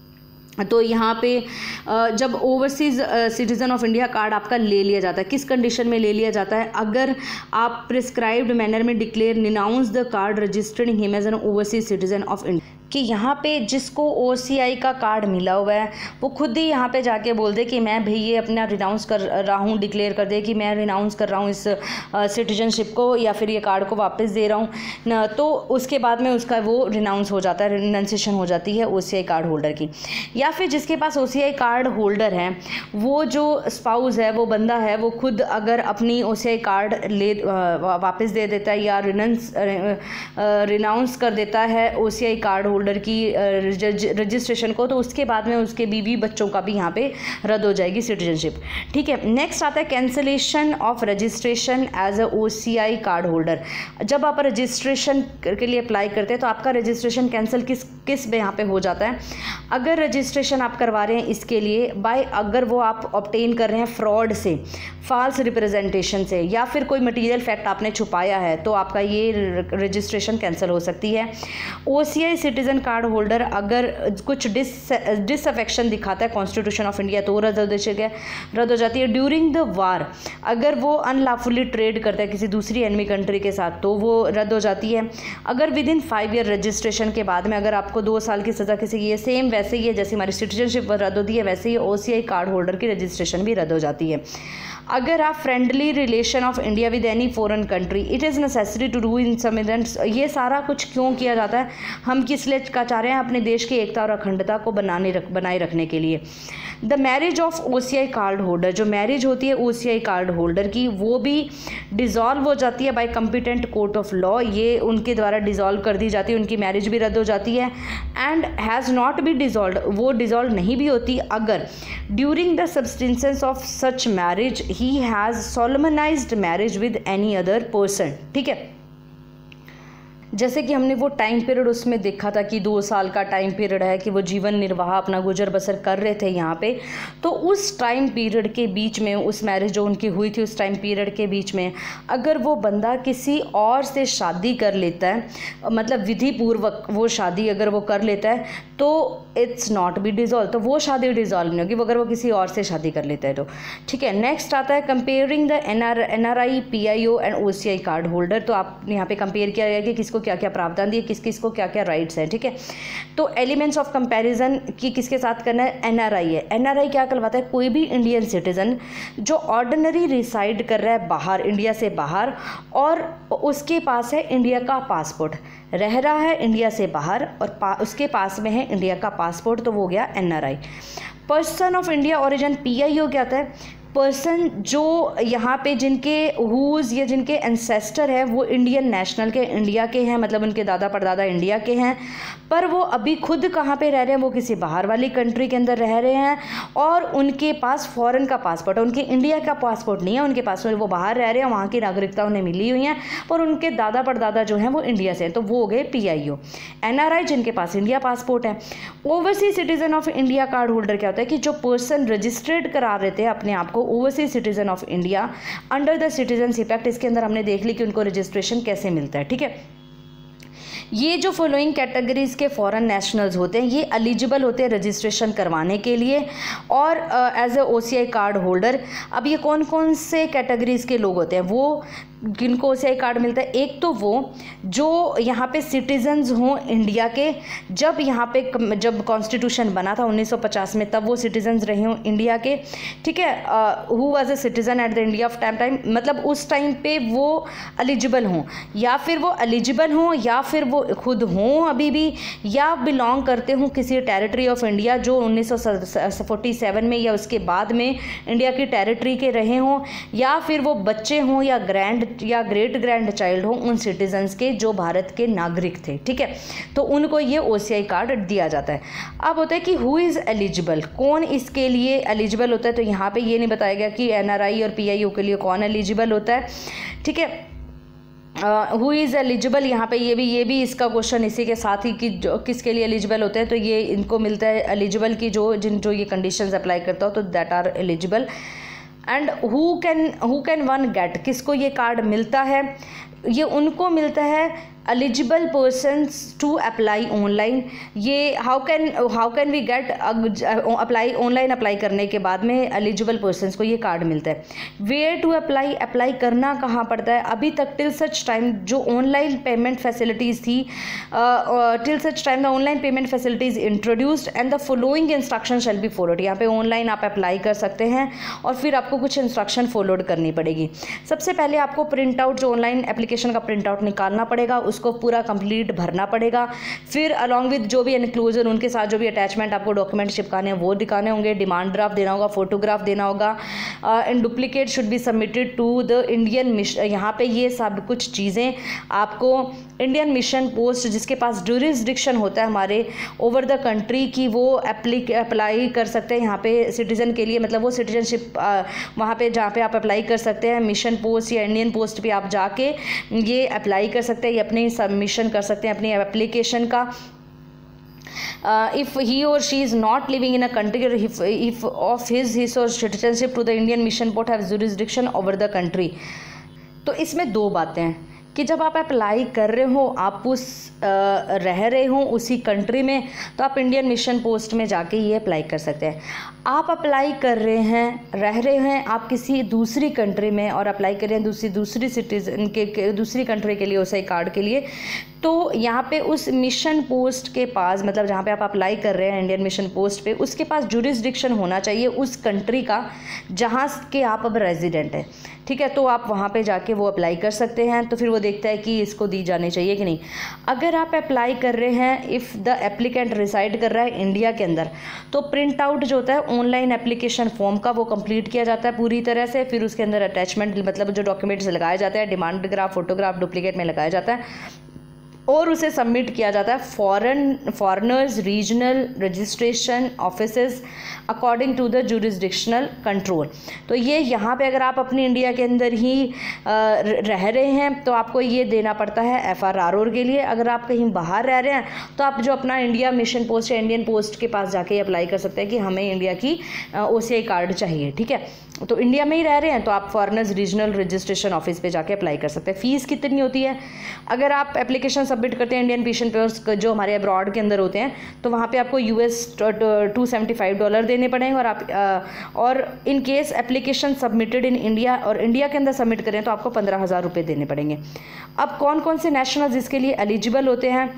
तो यहाँ पे जब overseas citizen of India card आपका ले लिया जाता है, किस कंडीशन में ले लिया जाता है, अगर आप प्रिस्क्राइब्ड मैनर में declare renounce the card registered him as an overseas citizen of India, कि यहाँ पे जिसको ओसीआई का कार्ड मिला हुआ है वो खुद ही यहाँ पे जाके बोल दे कि मैं भाई ये अपना रिनाउंस कर रहा हूँ, डिक्लेयर कर दे कि मैं रिनाउंस कर रहा हूँ इस सिटीजनशिप को या फिर ये कार्ड को वापस दे रहा हूँ न, तो उसके बाद में उसका वो रिनाउंस हो जाता है, रिनाउंसिएशन हो जाती है ओसीआई कार्ड होल्डर की। या फिर जिसके पास ओसीआई कार्ड होल्डर है वो जो स्पाउस है, वो बंदा है, वो खुद अगर अपनी ओसीआई कार्ड ले वापस दे देता है या रिनाउंस रिनाउंस कर देता है ओसीआई कार्ड होल्डर की रजिस्ट्रेशन को, तो उसके बाद में उसके बीवी बच्चों का भी यहाँ पे रद्द हो जाएगी सिटीजनशिप। ठीक है, नेक्स्ट आता है cancellation of registration as a OCI card holder. जब आप रजिस्ट्रेशन के लिए अप्लाई करते हैं तो आपका रजिस्ट्रेशन कैंसिल किस किस में यहाँ पे हो जाता है, अगर रजिस्ट्रेशन आप करवा रहे हैं इसके लिए बाय, अगर वो आप ऑब्टेन कर रहे हैं फ्रॉड से, फॉल्स रिप्रेजेंटेशन से, या फिर कोई मटेरियल फैक्ट आपने छुपाया है, तो आपका ये रजिस्ट्रेशन कैंसिल हो सकती है। ओसीआई सिटीजन कार्ड होल्डर अगर कुछ डिस डिसअफेक्शन दिखाता है कॉन्स्टिट्यूशन ऑफ इंडिया तो रद्द रद्द हो जाती है। ड्यूरिंग द वार अगर वो अनलॉफुली ट्रेड करता है किसी दूसरी एनिमी कंट्री के साथ तो वो रद्द हो जाती है। अगर within five year registration के बाद में अगर आपको दो साल की सज़ा किसी की, ये सेम वैसे ही है जैसे हमारी सिटीजनशिप रद्द होती है वैसे ही ओसीआई कार्ड होल्डर की रजिस्ट्रेशन भी रद्द हो जाती है। अगर आप friendly relation of India with any foreign country, it is necessary to do in some events. ये सारा कुछ क्यों किया जाता है, हम किस लिए का चाह रहे हैं, अपने देश की एकता और अखंडता को बनाने रख बनाए रखने के लिए। The marriage of OCI card holder, जो मैरिज होती है ओसीआई कार्ड होल्डर की वो भी डिज़ोल्व हो जाती है by competent court of law, ये उनके द्वारा डिज़ोल्व कर दी जाती है, उनकी मैरिज भी रद्द हो जाती है। And has not be dissolve, वो डिज़ोल्व नहीं भी होती अगर during the substances of such marriage he has solemnized marriage with any other person. ठीक है, जैसे कि हमने वो टाइम पीरियड उसमें देखा था कि दो साल का टाइम पीरियड है कि वो जीवन निर्वाह अपना गुजर बसर कर रहे थे यहाँ पे, तो उस टाइम पीरियड के बीच में, उस मैरिज जो उनकी हुई थी उस टाइम पीरियड के बीच में अगर वो बंदा किसी और से शादी कर लेता है, मतलब विधि पूर्वक वो शादी अगर वो कर लेता है तो इट्स नॉट बी डिज़ोल्व, तो वो शादी डिज़ोल्व नहीं होगी वो अगर वो किसी और से शादी कर लेता है तो। ठीक है, नेक्स्ट आता है comparing the N R N R I P I O and O C I card holder. तो आप यहाँ पे कंपेयर किया गया कि किसको क्या क्या प्रावधान दिए, किस किस को क्या क्या राइट्स हैं। ठीक है, तो एलिमेंट्स ऑफ कंपैरिजन की किसके साथ करना है, एनआरआई है। एनआरआई क्या कहलाता है, कोई भी इंडियन सिटीजन जो ऑर्डिनरी रिसाइड कर रहा है बाहर, इंडिया से बाहर, और उसके पास है इंडिया का पासपोर्ट, रह रहा है इंडिया से बाहर और पा, उसके पास में है इंडिया का पासपोर्ट, तो वो हो गया NRI. Person of India origin PIO क्या होता है, पर्सन जो यहाँ पे जिनके हुज या जिनके एंसेस्टर है वो इंडियन नेशनल के, इंडिया के हैं, मतलब उनके दादा परदादा इंडिया के हैं, पर वो अभी खुद कहाँ पे रह रहे हैं, वो किसी बाहर वाली कंट्री के अंदर रह रहे हैं और उनके पास फॉरेन का पासपोर्ट है, उनके इंडिया का पासपोर्ट नहीं है उनके पास, वो बाहर रह रहे हैं, वहाँ की नागरिकता उन्हें मिली हुई है, पर उनके दादा परदादा जो हैं वो इंडिया से हैं, तो वो हो गए P I O. N R I जिनके पास इंडिया पासपोर्ट है। Overseas citizen of India card holder क्या होता है कि जो पर्सन रजिस्टर्ड करा रहे थे अपने आप को overseas citizen of India under the citizenship act, इसके अंदर हमने देख ली कि उनको रजिस्ट्रेशन कैसे मिलता है। ठीक है, ये जो फॉलोइंग कैटेगरीज के फॉरेन नेशनल्स होते हैं ये एलिजिबल होते हैं रजिस्ट्रेशन करवाने के लिए और as a OCI card holder. अब ये कौन कौन से कैटेगरीज के लोग होते हैं, वो किनको ओसीआई कार्ड मिलता है, एक तो वो जो यहाँ पे सिटीजन्स हों इंडिया के, जब यहाँ पे जब कॉन्स्टिट्यूशन बना था उन्नीस सौ पचास में तब वो सिटीजन्स रहे हों इंडिया के। ठीक है, who was a citizen at the India of time time मतलब उस टाइम पे वो एलिजिबल हों, या फिर वो एलिजिबल हों या फिर वो वो खुद हों अभी भी, या बिलोंग करते हों किसी टेरिटरी ऑफ इंडिया जो उन्नीस सौ फोर्टी सेवन में या उसके बाद में इंडिया की टेरिटरी के रहे हों, या फिर वो बच्चे हों या ग्रैंड या ग्रेट ग्रैंड चाइल्ड हों उन सिटीजन्स के जो भारत के नागरिक थे, ठीक है। तो उनको ये ओसीआई कार्ड दिया जाता है। अब होता है कि हु इज़ एलिजिबल, कौन इसके लिए एलिजिबल होता है। तो यहाँ पे ये नहीं बताया गया कि एनआरआई और पीआईओ के लिए कौन एलिजिबल होता है, ठीक है। हु इज़ एलिजिबल, यहाँ पे ये भी ये भी इसका क्वेश्चन इसी के साथ ही कि जो किसके लिए एलिजिबल होते हैं, तो ये इनको मिलता है एलिजिबल की जो जिन जो ये कंडीशंस अप्लाई करता हो तो that are eligible. And who can who can one get, किसको ये कार्ड मिलता है, ये उनको मिलता है eligible persons to apply online. ये how can how can we get apply online apply करने के बाद में एलिजिबल पर्सनस को ये कार्ड मिलता है। वेयर टू अप्लाई, अप्लाई करना कहाँ पड़ता है। अभी तक टिल सच टाइम जो ऑनलाइन पेमेंट फैसिलिटीज़ थी, till such time the online payment facilities introduced and the following instruction shall be followed. यहाँ पे ऑनलाइन आप अप्लाई कर सकते हैं और फिर आपको कुछ इंस्ट्रक्शन फॉलोड करनी पड़ेगी। सबसे पहले आपको प्रिंट आउट, जो ऑनलाइन एप्लीकेशन का प्रिंट आउट निकालना पड़ेगा, उसको पूरा कंप्लीट भरना पड़ेगा। फिर अलॉन्ग विद जो भी एनक्लोजर, उनके साथ जो भी अटैचमेंट आपको डॉक्यूमेंट चिपकाने हैं वो दिखाने होंगे। डिमांड ड्राफ्ट देना होगा, फोटोग्राफ देना होगा, and duplicate should be submitted to the Indian mission. यहाँ पे ये सब कुछ चीज़ें आपको इंडियन मिशन पोस्ट जिसके पास जुरिसडिक्शन होता है हमारे ओवर द कंट्री की, वो एप्लीक अप्लाई कर सकते हैं यहाँ पे सिटीज़न के लिए, मतलब वो सिटीजनशिप वहाँ पे जहाँ पे आप अप्लाई कर सकते हैं। मिशन पोस्ट या इंडियन पोस्ट पे आप जाके ये अप्लाई कर सकते हैं, ये अपनी सबमिशन कर सकते हैं अपनी एप्लीकेशन का। इफ़ ही और she is not living in a country, if if of his his or citizenship to the Indian mission post have jurisdiction over the country. तो इसमें दो बातें हैं कि जब आप अप्लाई कर रहे हो, आप उस आ, रह रहे हो उसी कंट्री में, तो आप इंडियन मिशन पोस्ट में जाके ये अप्लाई कर सकते हैं। आप अप्लाई कर रहे हैं, रह रहे हैं आप किसी दूसरी कंट्री में और अप्लाई कर रहे हैं दूसरी दूसरी सिटीजन के, के दूसरी कंट्री के लिए ओसीआई कार्ड के लिए, तो यहाँ पे उस मिशन पोस्ट के पास, मतलब जहाँ पे आप अप्लाई कर रहे हैं इंडियन मिशन पोस्ट पे, उसके पास जुरिसडिक्शन होना चाहिए उस कंट्री का जहाँ के आप अब रेजिडेंट हैं, ठीक है। तो आप वहाँ पे जाके वो अप्लाई कर सकते हैं। तो फिर वो देखता है कि इसको दी जानी चाहिए कि नहीं। अगर आप अप्लाई कर रहे हैं, इफ़ द एप्लीकेंट रिसाइड कर रहा है इंडिया के अंदर, तो प्रिंट आउट जो होता है ऑनलाइन एप्लीकेशन फॉर्म का, वो कंप्लीट किया जाता है पूरी तरह से। फिर उसके अंदर अटैचमेंट, मतलब जो डॉक्यूमेंट्स लगाए जाते हैं, डिमांड ग्राफ, फोटोग्राफ डुप्लीकेट में लगाया जाता है और उसे सबमिट किया जाता है foreign foreigners regional registration offices according to the jurisdictional control. तो ये यहाँ पे अगर आप अपनी इंडिया के अंदर ही रह रहे हैं तो आपको ये देना पड़ता है एफ आर आर ओ के लिए। अगर आप कहीं बाहर रह रहे हैं तो आप जो अपना इंडिया मिशन पोस्ट या इंडियन पोस्ट के पास जाके अप्लाई कर सकते हैं कि हमें इंडिया की ओसीआई कार्ड चाहिए, ठीक है। तो इंडिया में ही रह रहे हैं तो आप फॉरेनर्स रीजनल रजिस्ट्रेशन ऑफिस पे जाके अप्लाई कर सकते हैं। फ़ीस कितनी होती है, अगर आप एप्लीकेशन सबमिट करते हैं इंडियन मिशन पोस्ट जो हमारे अब्रॉड के अंदर होते हैं, तो वहाँ पे आपको US two seventy five dollar देने पड़ेंगे। और आप or in case application submitted in India or India के अंदर सबमिट करें तो आपको पंद्रह हज़ार रुपये देने पड़ेंगे। अब कौन कौन से नेशनल्स इसके लिए एलिजिबल होते हैं,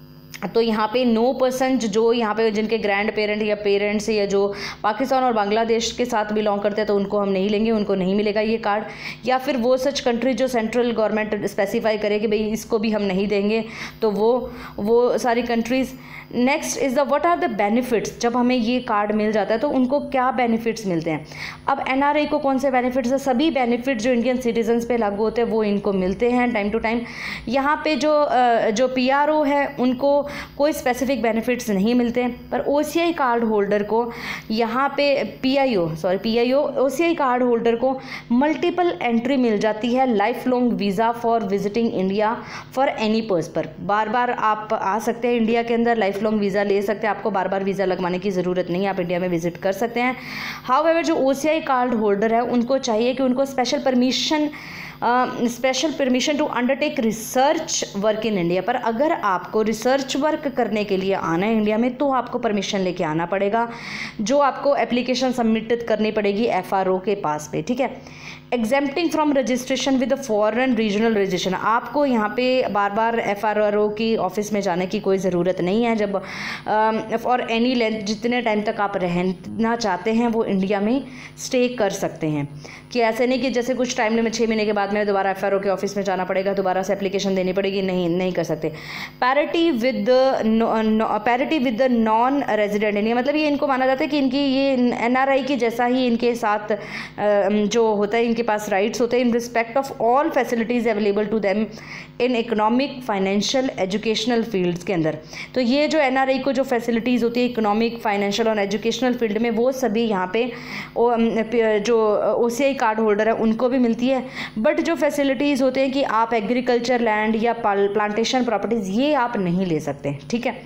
तो यहाँ पे नो परसेंट जो यहाँ पे जिनके ग्रैंड पेरेंट या पेरेंट्स या जो पाकिस्तान और बांग्लादेश के साथ बिलोंग करते हैं तो उनको हम नहीं लेंगे, उनको नहीं मिलेगा ये कार्ड। या फिर वो सच कंट्री जो सेंट्रल गवर्नमेंट स्पेसिफाई करे कि भाई इसको भी हम नहीं देंगे, तो वो वो सारी countries. Next is the what are the benefits, जब हमें ये कार्ड मिल जाता है तो उनको क्या बेनिफिट्स मिलते हैं। अब एनआरआई को कौन से बेनिफिट्स है, सभी बेनिफिट्स जो इंडियन सिटीजन्स पे लागू होते हैं वो इनको मिलते हैं टाइम टू टाइम। यहाँ पे जो जो पीआरओ है उनको कोई स्पेसिफिक बेनिफिट्स नहीं मिलते, पर ओसीआई कार्ड होल्डर को यहाँ पे PIO sorry PIO OCI card holder को मल्टीपल एंट्री मिल जाती है, life long visa for visiting India for any purpose पर। बार बार आप आ सकते हैं इंडिया के अंदर, लाइफ लॉन्ग वीज़ा ले सकते हैं, आपको बार बार वीज़ा लगवाने की ज़रूरत नहीं है, आप इंडिया में विजिट कर सकते हैं। हाउएवर जो ओसीआई कार्ड होल्डर है उनको चाहिए कि उनको special permission special permission to undertake research work in India. पर अगर आपको रिसर्च वर्क करने के लिए आना है इंडिया में तो आपको परमिशन लेके आना पड़ेगा, जो आपको एप्लीकेशन सबमिट करनी पड़ेगी एफ आर ओ के पास पे, ठीक है। Exempting from registration with foreign regional registration, आपको यहाँ पे बार बार एफ आर ओ की ऑफिस में जाने की कोई ज़रूरत नहीं है। जब फॉर एनी लेंथ जितने टाइम तक आप रहना चाहते हैं वो इंडिया में स्टे कर सकते हैं, कि ऐसे नहीं कि जैसे कुछ टाइम में छः महीने के बाद बाद में दोबारा एफ आर ओ के ऑफिस में जाना पड़ेगा, दोबारा से एप्लीकेशन देनी पड़ेगी, नहीं नहीं कर सकते। Parity with parity with the non resident India, मतलब ये इनको माना जाता है कि इनकी ये एन आर आई की जैसा ही इनके साथ जो होता है, इनके पास राइट्स होते हैं in respect of all facilities available to them in economic, financial, educational fields के अंदर। तो ये जो एन आर आई को जो फैसिलिटीज़ होती है इकोनॉमिक, फाइनेंशियल और एजुकेशनल फील्ड में, वो सभी यहाँ पे जो ओ सी आई कार्ड होल्डर है उनको भी मिलती है। बट जो फैसिलिटीज़ होते हैं कि आप एग्रीकल्चर लैंड या प्लांटेशन प्रॉपर्टीज़ ये आप नहीं ले सकते, ठीक है।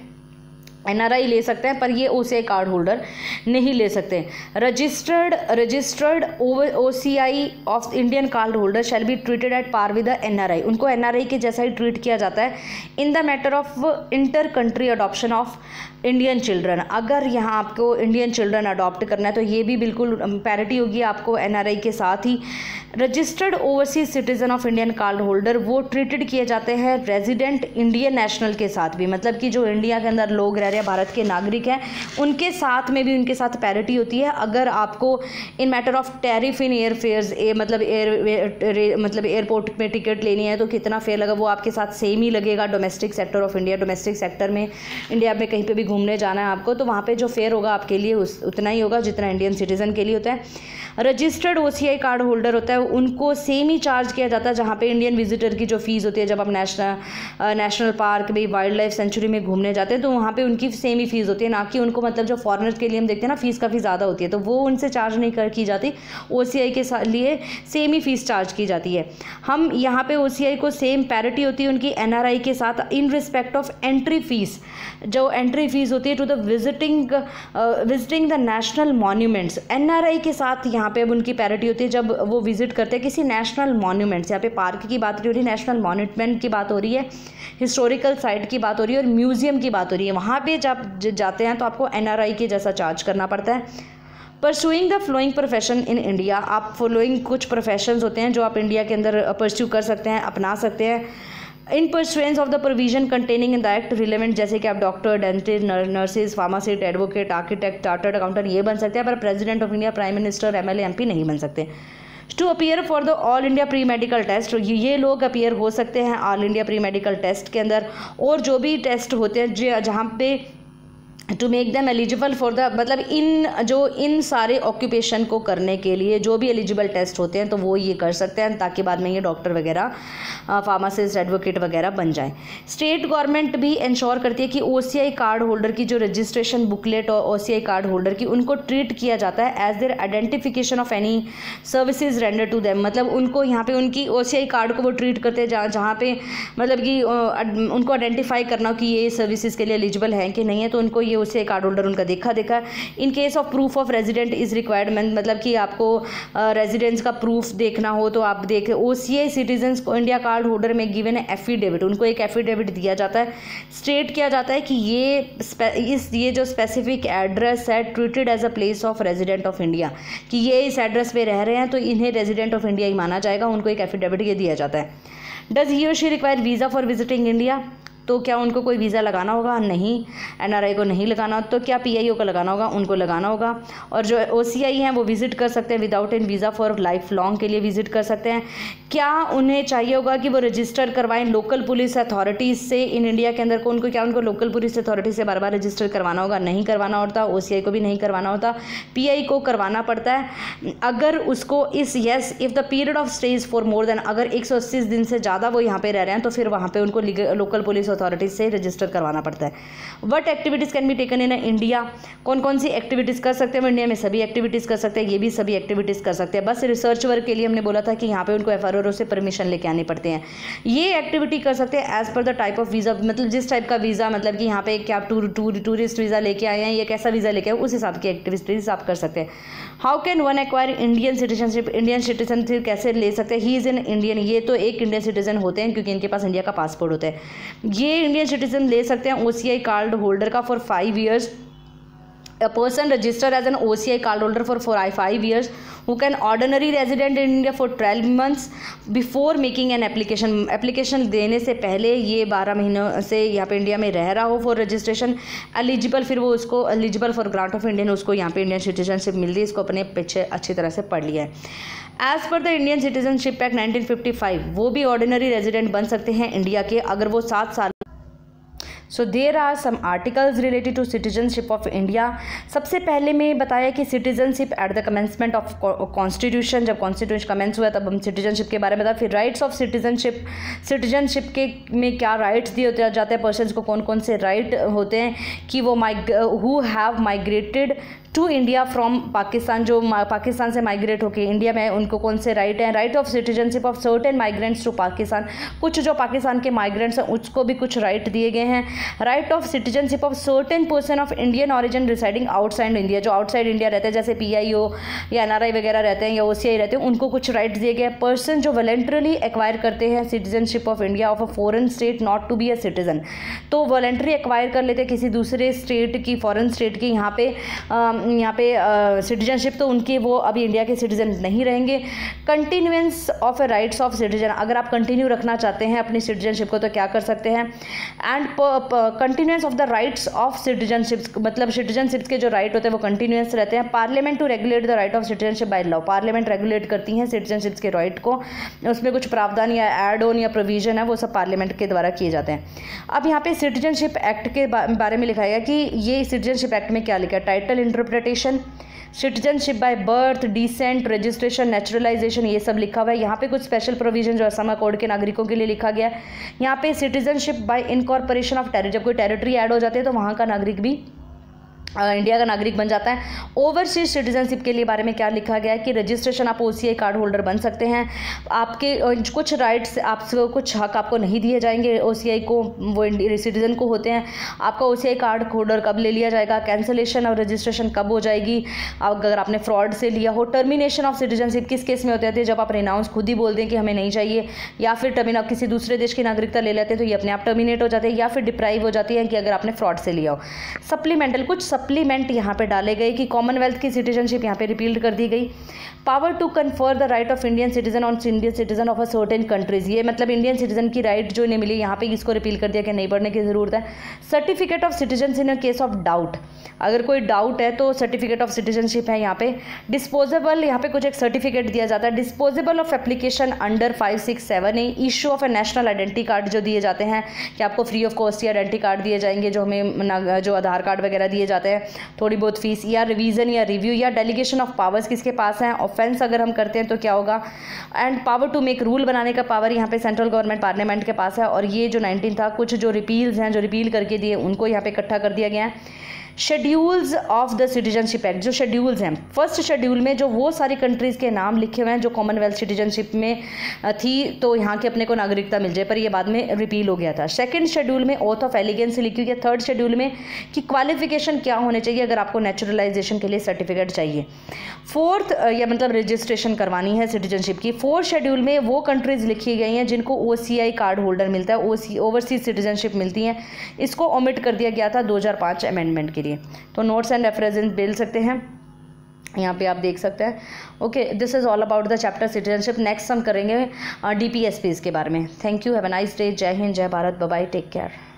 एन आर आई ले सकते हैं पर ये ओ सी आई कार्ड होल्डर नहीं ले सकते। Registered registered O C I of Indian card holder shall be treated at par with the N R I, उनको एन आर आई के जैसा ही ट्रीट किया जाता है in the matter of inter country adoption of Indian children. अगर यहाँ आपको Indian children adopt करना है तो ये भी बिल्कुल पैरिटी होगी आपको एन आर आई के साथ ही। Registered overseas citizen of Indian card holder वो ट्रीटेड किए जाते हैं रेजिडेंट इंडियन नेशनल के साथ भी, मतलब कि जो इंडिया के अंदर लोग रह रहे हैं, भारत के नागरिक हैं, उनके साथ में भी उनके साथ पैरिटी होती है। अगर आपको in matter of tariff in air fares a, मतलब एयर मतलब एयरपोर्ट में टिकट लेनी है तो कितना फेयर लगा वो आपके साथ सेम ही लगेगा। Domestic sector of India, domestic sector में इंडिया में कहीं पे भी घूमने जाना है आपको तो वहाँ पे जो फेयर होगा आपके लिए उस उतना ही होगा जितना इंडियन सिटीजन के लिए होता है। Registered O C I card holder होता है उनको सेम ही चार्ज किया जाता है जहाँ पे इंडियन विजिटर की जो फीस होती है, जब आप नेशनल नेशनल पार्क में, वाइल्ड लाइफ सेंचुरी में घूमने जाते हैं तो वहाँ पे उनकी सेम ही फीस होती है, ना कि उनको मतलब जो फॉरेनर के लिए हम देखते हैं ना फीस काफ़ी ज़्यादा होती है तो वो उनसे चार्ज नहीं कर की जाती। ओ सी आई के लिए सेम ही फीस चार्ज की जाती है। हम यहाँ पे ओ सी आई को सेम पैरिटी होती है उनकी एन आर आई के साथ in respect of entry fees, जो एंट्री फीस होती है to the visiting visiting the national monuments. N R I के साथ यहाँ पे अब उनकी पैरिटी होती है जब वो विजिट करते हैं किसी नेशनल मॉन्यूमेंट्स, यहाँ पे पार्क की बात नहीं हो रही, नेशनल मॉन्यूमेंट की बात हो रही है, हिस्टोरिकल साइट की बात हो रही है और म्यूजियम की बात हो रही है। वहाँ पे जब जाते हैं तो आपको एन आर आई के जैसा चार्ज करना पड़ता है। Pursuing the flowing profession in India, आप फॉलोइंग कुछ प्रोफेशंस होते हैं जो आप इंडिया के अंदर परस्यू कर सकते हैं, अपना सकते हैं in pursuance of the provision containing in the act relevant, जैसे कि आप doctor, dentist, nurses, pharmacist, advocate, architect, chartered accountant ये बन सकते हैं, पर president of India, prime minister, M L A, M P नहीं बन सकते। To appear for the all India pre medical test, ये लोग अपीयर हो सकते हैं all India pre medical test के अंदर, और जो भी टेस्ट होते हैं जहाँ पे to make them eligible for the, मतलब इन जो इन सारे ऑक्यूपेशन को करने के लिए जो भी एलिजिबल टेस्ट होते हैं तो वो ये कर सकते हैं ताकि बाद में ये डॉक्टर वगैरह, फार्मासिस्ट, एडवोकेट वगैरह बन जाएं। स्टेट गवर्नमेंट भी इंश्योर करती है कि ओ सी आई कार्ड होल्डर की जो रजिस्ट्रेशन बुकलेट और ओ सी आई कार्ड होल्डर की उनको ट्रीट किया जाता है as their identification of any services render to them, मतलब उनको यहाँ पे उनकी ओ सी आई कार्ड को वो ट्रीट करते हैं जहाँ जहाँ पे मतलब कि उनको आइडेंटिफाई करना हो कि ये सर्विसेज के लिए एलिजिबल है कि नहीं है, तो उनको ये ओ सी आई कार्ड होल्डर उनका देखा देखा। In case of proof of resident is required, मतलब कि आपको रेजिडेंस का प्रूफ देखना हो तो आप देखें ओ सी आई सिटीजन्स को इंडिया कार्ड होल्डर में गिवन है एफिडेविट, उनको एक एफिडेविट दिया जाता है, स्टेट किया जाता है कि ये इस ये जो स्पेसिफिक एड्रेस है treated as a place of resident of India, कि ये इस एड्रेस पे रह रहे हैं तो इन्हें रेजिडेंट ऑफ इंडिया ही माना जाएगा, उनको एक एफिडेविट ये दिया जाता है। डज ही और she require visa for visiting India, तो क्या उनको कोई वीज़ा लगाना होगा? नहीं, एन आर आई को नहीं लगाना। तो क्या पी आई ओ को लगाना होगा? उनको लगाना होगा। और जो ओ सी आई हैं वो विज़िट कर सकते हैं without in visa for life long के लिए विज़िट कर सकते हैं। क्या उन्हें चाहिए होगा कि वो रजिस्टर करवाएं लोकल पुलिस अथॉरिटीज़ से इन इंडिया के अंदर को, उनको क्या उनको लोकल पुलिस अथॉरिटी से बार बार रजिस्टर करवाना होगा? नहीं करवाना होता। ओ सी आई को भी नहीं करवाना होता, पी आई को करवाना पड़ता है अगर उसको इस yes if the period of stage for more than, अगर एक सौ अस्सी दिन से ज़्यादा वो यहाँ पे रह रहे हैं तो फिर वहाँ पे उनको लोकल पुलिस अथॉरिटी से रजिस्टर करवाना पड़ता है। What activities can be taken in India, कौन कौन सी एक्टिविटीज़ कर सकते हैं? इंडिया में सभी एक्टिविटीज़ कर सकते हैं, ये भी सभी एक्टिविटीज़ कर सकते हैं। बस रिसर्च वर्क के लिए हमने बोला था कि यहाँ पे उनको एफ आर ओ से परमिशन लेके आने पड़ते हैं। ये एक्टिविटी कर सकते हैं as per the type of visa, मतलब जिस टाइप का वीज़ा, मतलब कि यहाँ पे क्या आप टूर टूर टूरिस्ट वीज़ा लेके आए हैं या कैसा वीज़ा लेके आए, उस हिसाब की एक्टिविटीज़ आप कर सकते हैं। How can one acquire Indian citizenship, Indian citizenship कैसे ले सकते हैं? ही इज़ एन इंडियन, ये तो एक इंडियन सिटीजन होते हैं क्योंकि इनके पास इंडिया का पासपोर्ट होता है। ये इंडियन सिटीजन ले सकते हैं O C I card holder का for five years. A person registered as an O C I card holder for for five years who can ordinary resident in India for twelve months before making an application, application देने से पहले ये बारह महीनों से यहाँ पे India में रह रहा हो फॉर रजिस्ट्रेशन एलिजिबल, फिर वो उसको eligible for grant of Indian, उसको यहाँ पे इंडियन सिटीजनशिप मिल रही है। इसको अपने पीछे अच्छी तरह से पढ़ लिया है। As per the Indian citizenship act nineteen fifty five वो भी ऑर्डिनरी रेजिडेंट बन सकते हैं इंडिया के अगर वो सात साल। So there are some articles related to citizenship of India. सबसे पहले मैं बताया कि citizenship at the commencement of constitution, जब कॉन्स्टिट्यूशन कमेंस हुआ तब हम सिटीजनशिप के बारे में बताया। फिर राइट्स ऑफ सिटीजनशिप, सिटीजनशिप के में क्या राइट्स दिए होते जाते हैं पर्सन्स को, कौन कौन से राइट होते हैं कि वो mig who have migrated to India from Pakistan, जो पाकिस्तान से माइग्रेट होकर इंडिया में उनको कौन से राइट हैं। Right of citizenship of certain migrants to Pakistan, कुछ जो पाकिस्तान के माइग्रेंट्स हैं उसको भी कुछ राइट दिए गए हैं। Right of citizenship of certain person of Indian origin residing outside India, जो आउटसाइड इंडिया रहते हैं जैसे पी आई ओ या एन आर आई वगैरह रहते हैं या ओ सी आई रहते हैं, उनको कुछ राइट्स दिए गए। पर्सन जो वॉलंटरली एक्वायर करते हैं citizenship of India of a foreign state not to be a citizen, तो वॉलंटरी एक्वायर कर लेते हैं किसी दूसरे स्टेट की, फॉरेन स्टेट की, यहाँ पे यहाँ पे सिटीजनशिप uh, तो उनके वो अभी इंडिया के सिटीजन नहीं रहेंगे। Continuance of a rights of citizen, अगर आप कंटिन्यू रखना चाहते हैं अपनी सिटीजनशिप को तो क्या कर सकते हैं। And continuance of the rights of citizenship, मतलब सिटीजनशिप के जो राइट होते हैं वो कंटिन्यूएंस रहते हैं। Parliament to regulate the right of citizenship by law, parliament regulate करती हैं सिटीजनशिप के राइट को, उसमें कुछ प्रावधान या एड ऑन या प्रोविजन है वो सब पार्लियामेंट के द्वारा किए जाते हैं। अब यहाँ पे सिटीजनशिप एक्ट के बारे में लिखा है कि ये सिटीजनशिप एक्ट में क्या लिखा है। Title interpretation, citizenship by birth, descent, registration, naturalisation, ये सब लिखा हुआ है। यहाँ पे कुछ स्पेशल प्रोविजन जो असम कोड के नागरिकों के लिए लिखा गया है। यहाँ पे citizenship by incorporation of territory, जब कोई टेरिटरी ऐड हो जाती है तो वहाँ का नागरिक भी इंडिया का नागरिक बन जाता है। ओवरसीज सिटीजनशिप के लिए बारे में क्या लिखा गया है कि रजिस्ट्रेशन आप ओसीआई कार्ड होल्डर बन सकते हैं, आपके कुछ राइट्स, आप कुछ हक आपको नहीं दिए जाएंगे ओसीआई को, वो सिटीजन को होते हैं। आपका ओसीआई कार्ड होल्डर कब ले लिया जाएगा, कैंसिलेशन और रजिस्ट्रेशन कब हो जाएगी, अगर आपने फ्रॉड से लिया हो। टर्मिनेशन ऑफ सिटीजनशिप किस केस में होते हैं, जब आप रिनाउंस खुद ही बोल दें कि हमें नहीं चाहिए, या फिर टर्मिन आप किसी दूसरे देश की नागरिकता ले लेते हैं तो ये अपने आप टर्मिनेट हो जाते हैं, या फिर डिप्राइव हो जाती है कि अगर आपने फ्रॉड से लिया हो। सप्लीमेंटल, कुछ सप्लीमेंट यहाँ पे डाले गए कि कॉमनवेल्थ की सिटीजनशिप यहाँ पे रिपील्ड कर दी गई। Power to confer the right of Indian citizen on Indian citizen of a certain countries, ये मतलब इंडियन सिटीजन की राइट जो इन्हें मिली यहाँ पे इसको रिपील कर दिया कि नहीं पढ़ने की जरूरत है। Certificate of citizen in a case of doubt, अगर कोई डाउट है तो सर्टिफिकेट ऑफ सिटीजनशिप है यहाँ पे। डिस्पोजेबल, यहाँ पे कुछ एक सर्टिफिकेट दिया जाता है। Disposable of application under five six seven A, issue of a national identity card जो दिए जाते हैं कि आपको free of cost identity card दिए जाएंगे, जो हमें जो आधार कार्ड वगैरह दिए जाते हैं, थोड़ी बहुत फीस, या रिवीजन या रिव्यू, या डेलीगेशन ऑफ पावर्स किसके पास हैं। ऑफेंस अगर हम करते हैं तो क्या होगा। And power to make rule बनाने का पावर यहाँ पे सेंट्रल गवर्नमेंट पार्लियामेंट के पास है। और ये जो नाइनटीन था, कुछ जो रिपील्स हैं, जो रिपील करके दिए उनको यहाँ पे इकट्ठा कर दिया गया है। Schedules of the citizenship act, जो शेड्यूल्स हैं, फर्स्ट शेड्यूल में जो वो सारी कंट्रीज़ के नाम लिखे हुए हैं जो कॉमनवेल्थ सिटीजनशिप में थी, तो यहाँ के अपने को नागरिकता मिल जाए, पर ये बाद में रिपील हो गया था। सेकंड शेड्यूल में ओथ ऑफ एलिगेंस लिखी हुई है। थर्ड शेड्यूल में कि क्वालिफिकेशन क्या होने चाहिए अगर आपको नेचुरलाइजेशन के लिए सर्टिफिकेट चाहिए। फोर्थ, या मतलब रजिस्ट्रेशन करवानी है सिटीजनशिप की। फोर्थ शेड्यूल में वो कंट्रीज़ लिखी गई हैं जिनको ओ सी आई कार्ड होल्डर मिलता है, ओ सी ओवरसीज सिटीजनशिप मिलती हैं। इसको ओमिट कर दिया गया था दो हज़ार पाँच अमेंडमेंट के लिए। तो नोट्स एंड रेफरेंस मिल सकते हैं, यहाँ पे आप देख सकते हैं। Okay, this is all about the chapter citizenship. Next हम करेंगे डी पी एस पीज़ के बारे में। Thank you, have a nice day. जय हिंद, जय Bharat, bye bye, take care.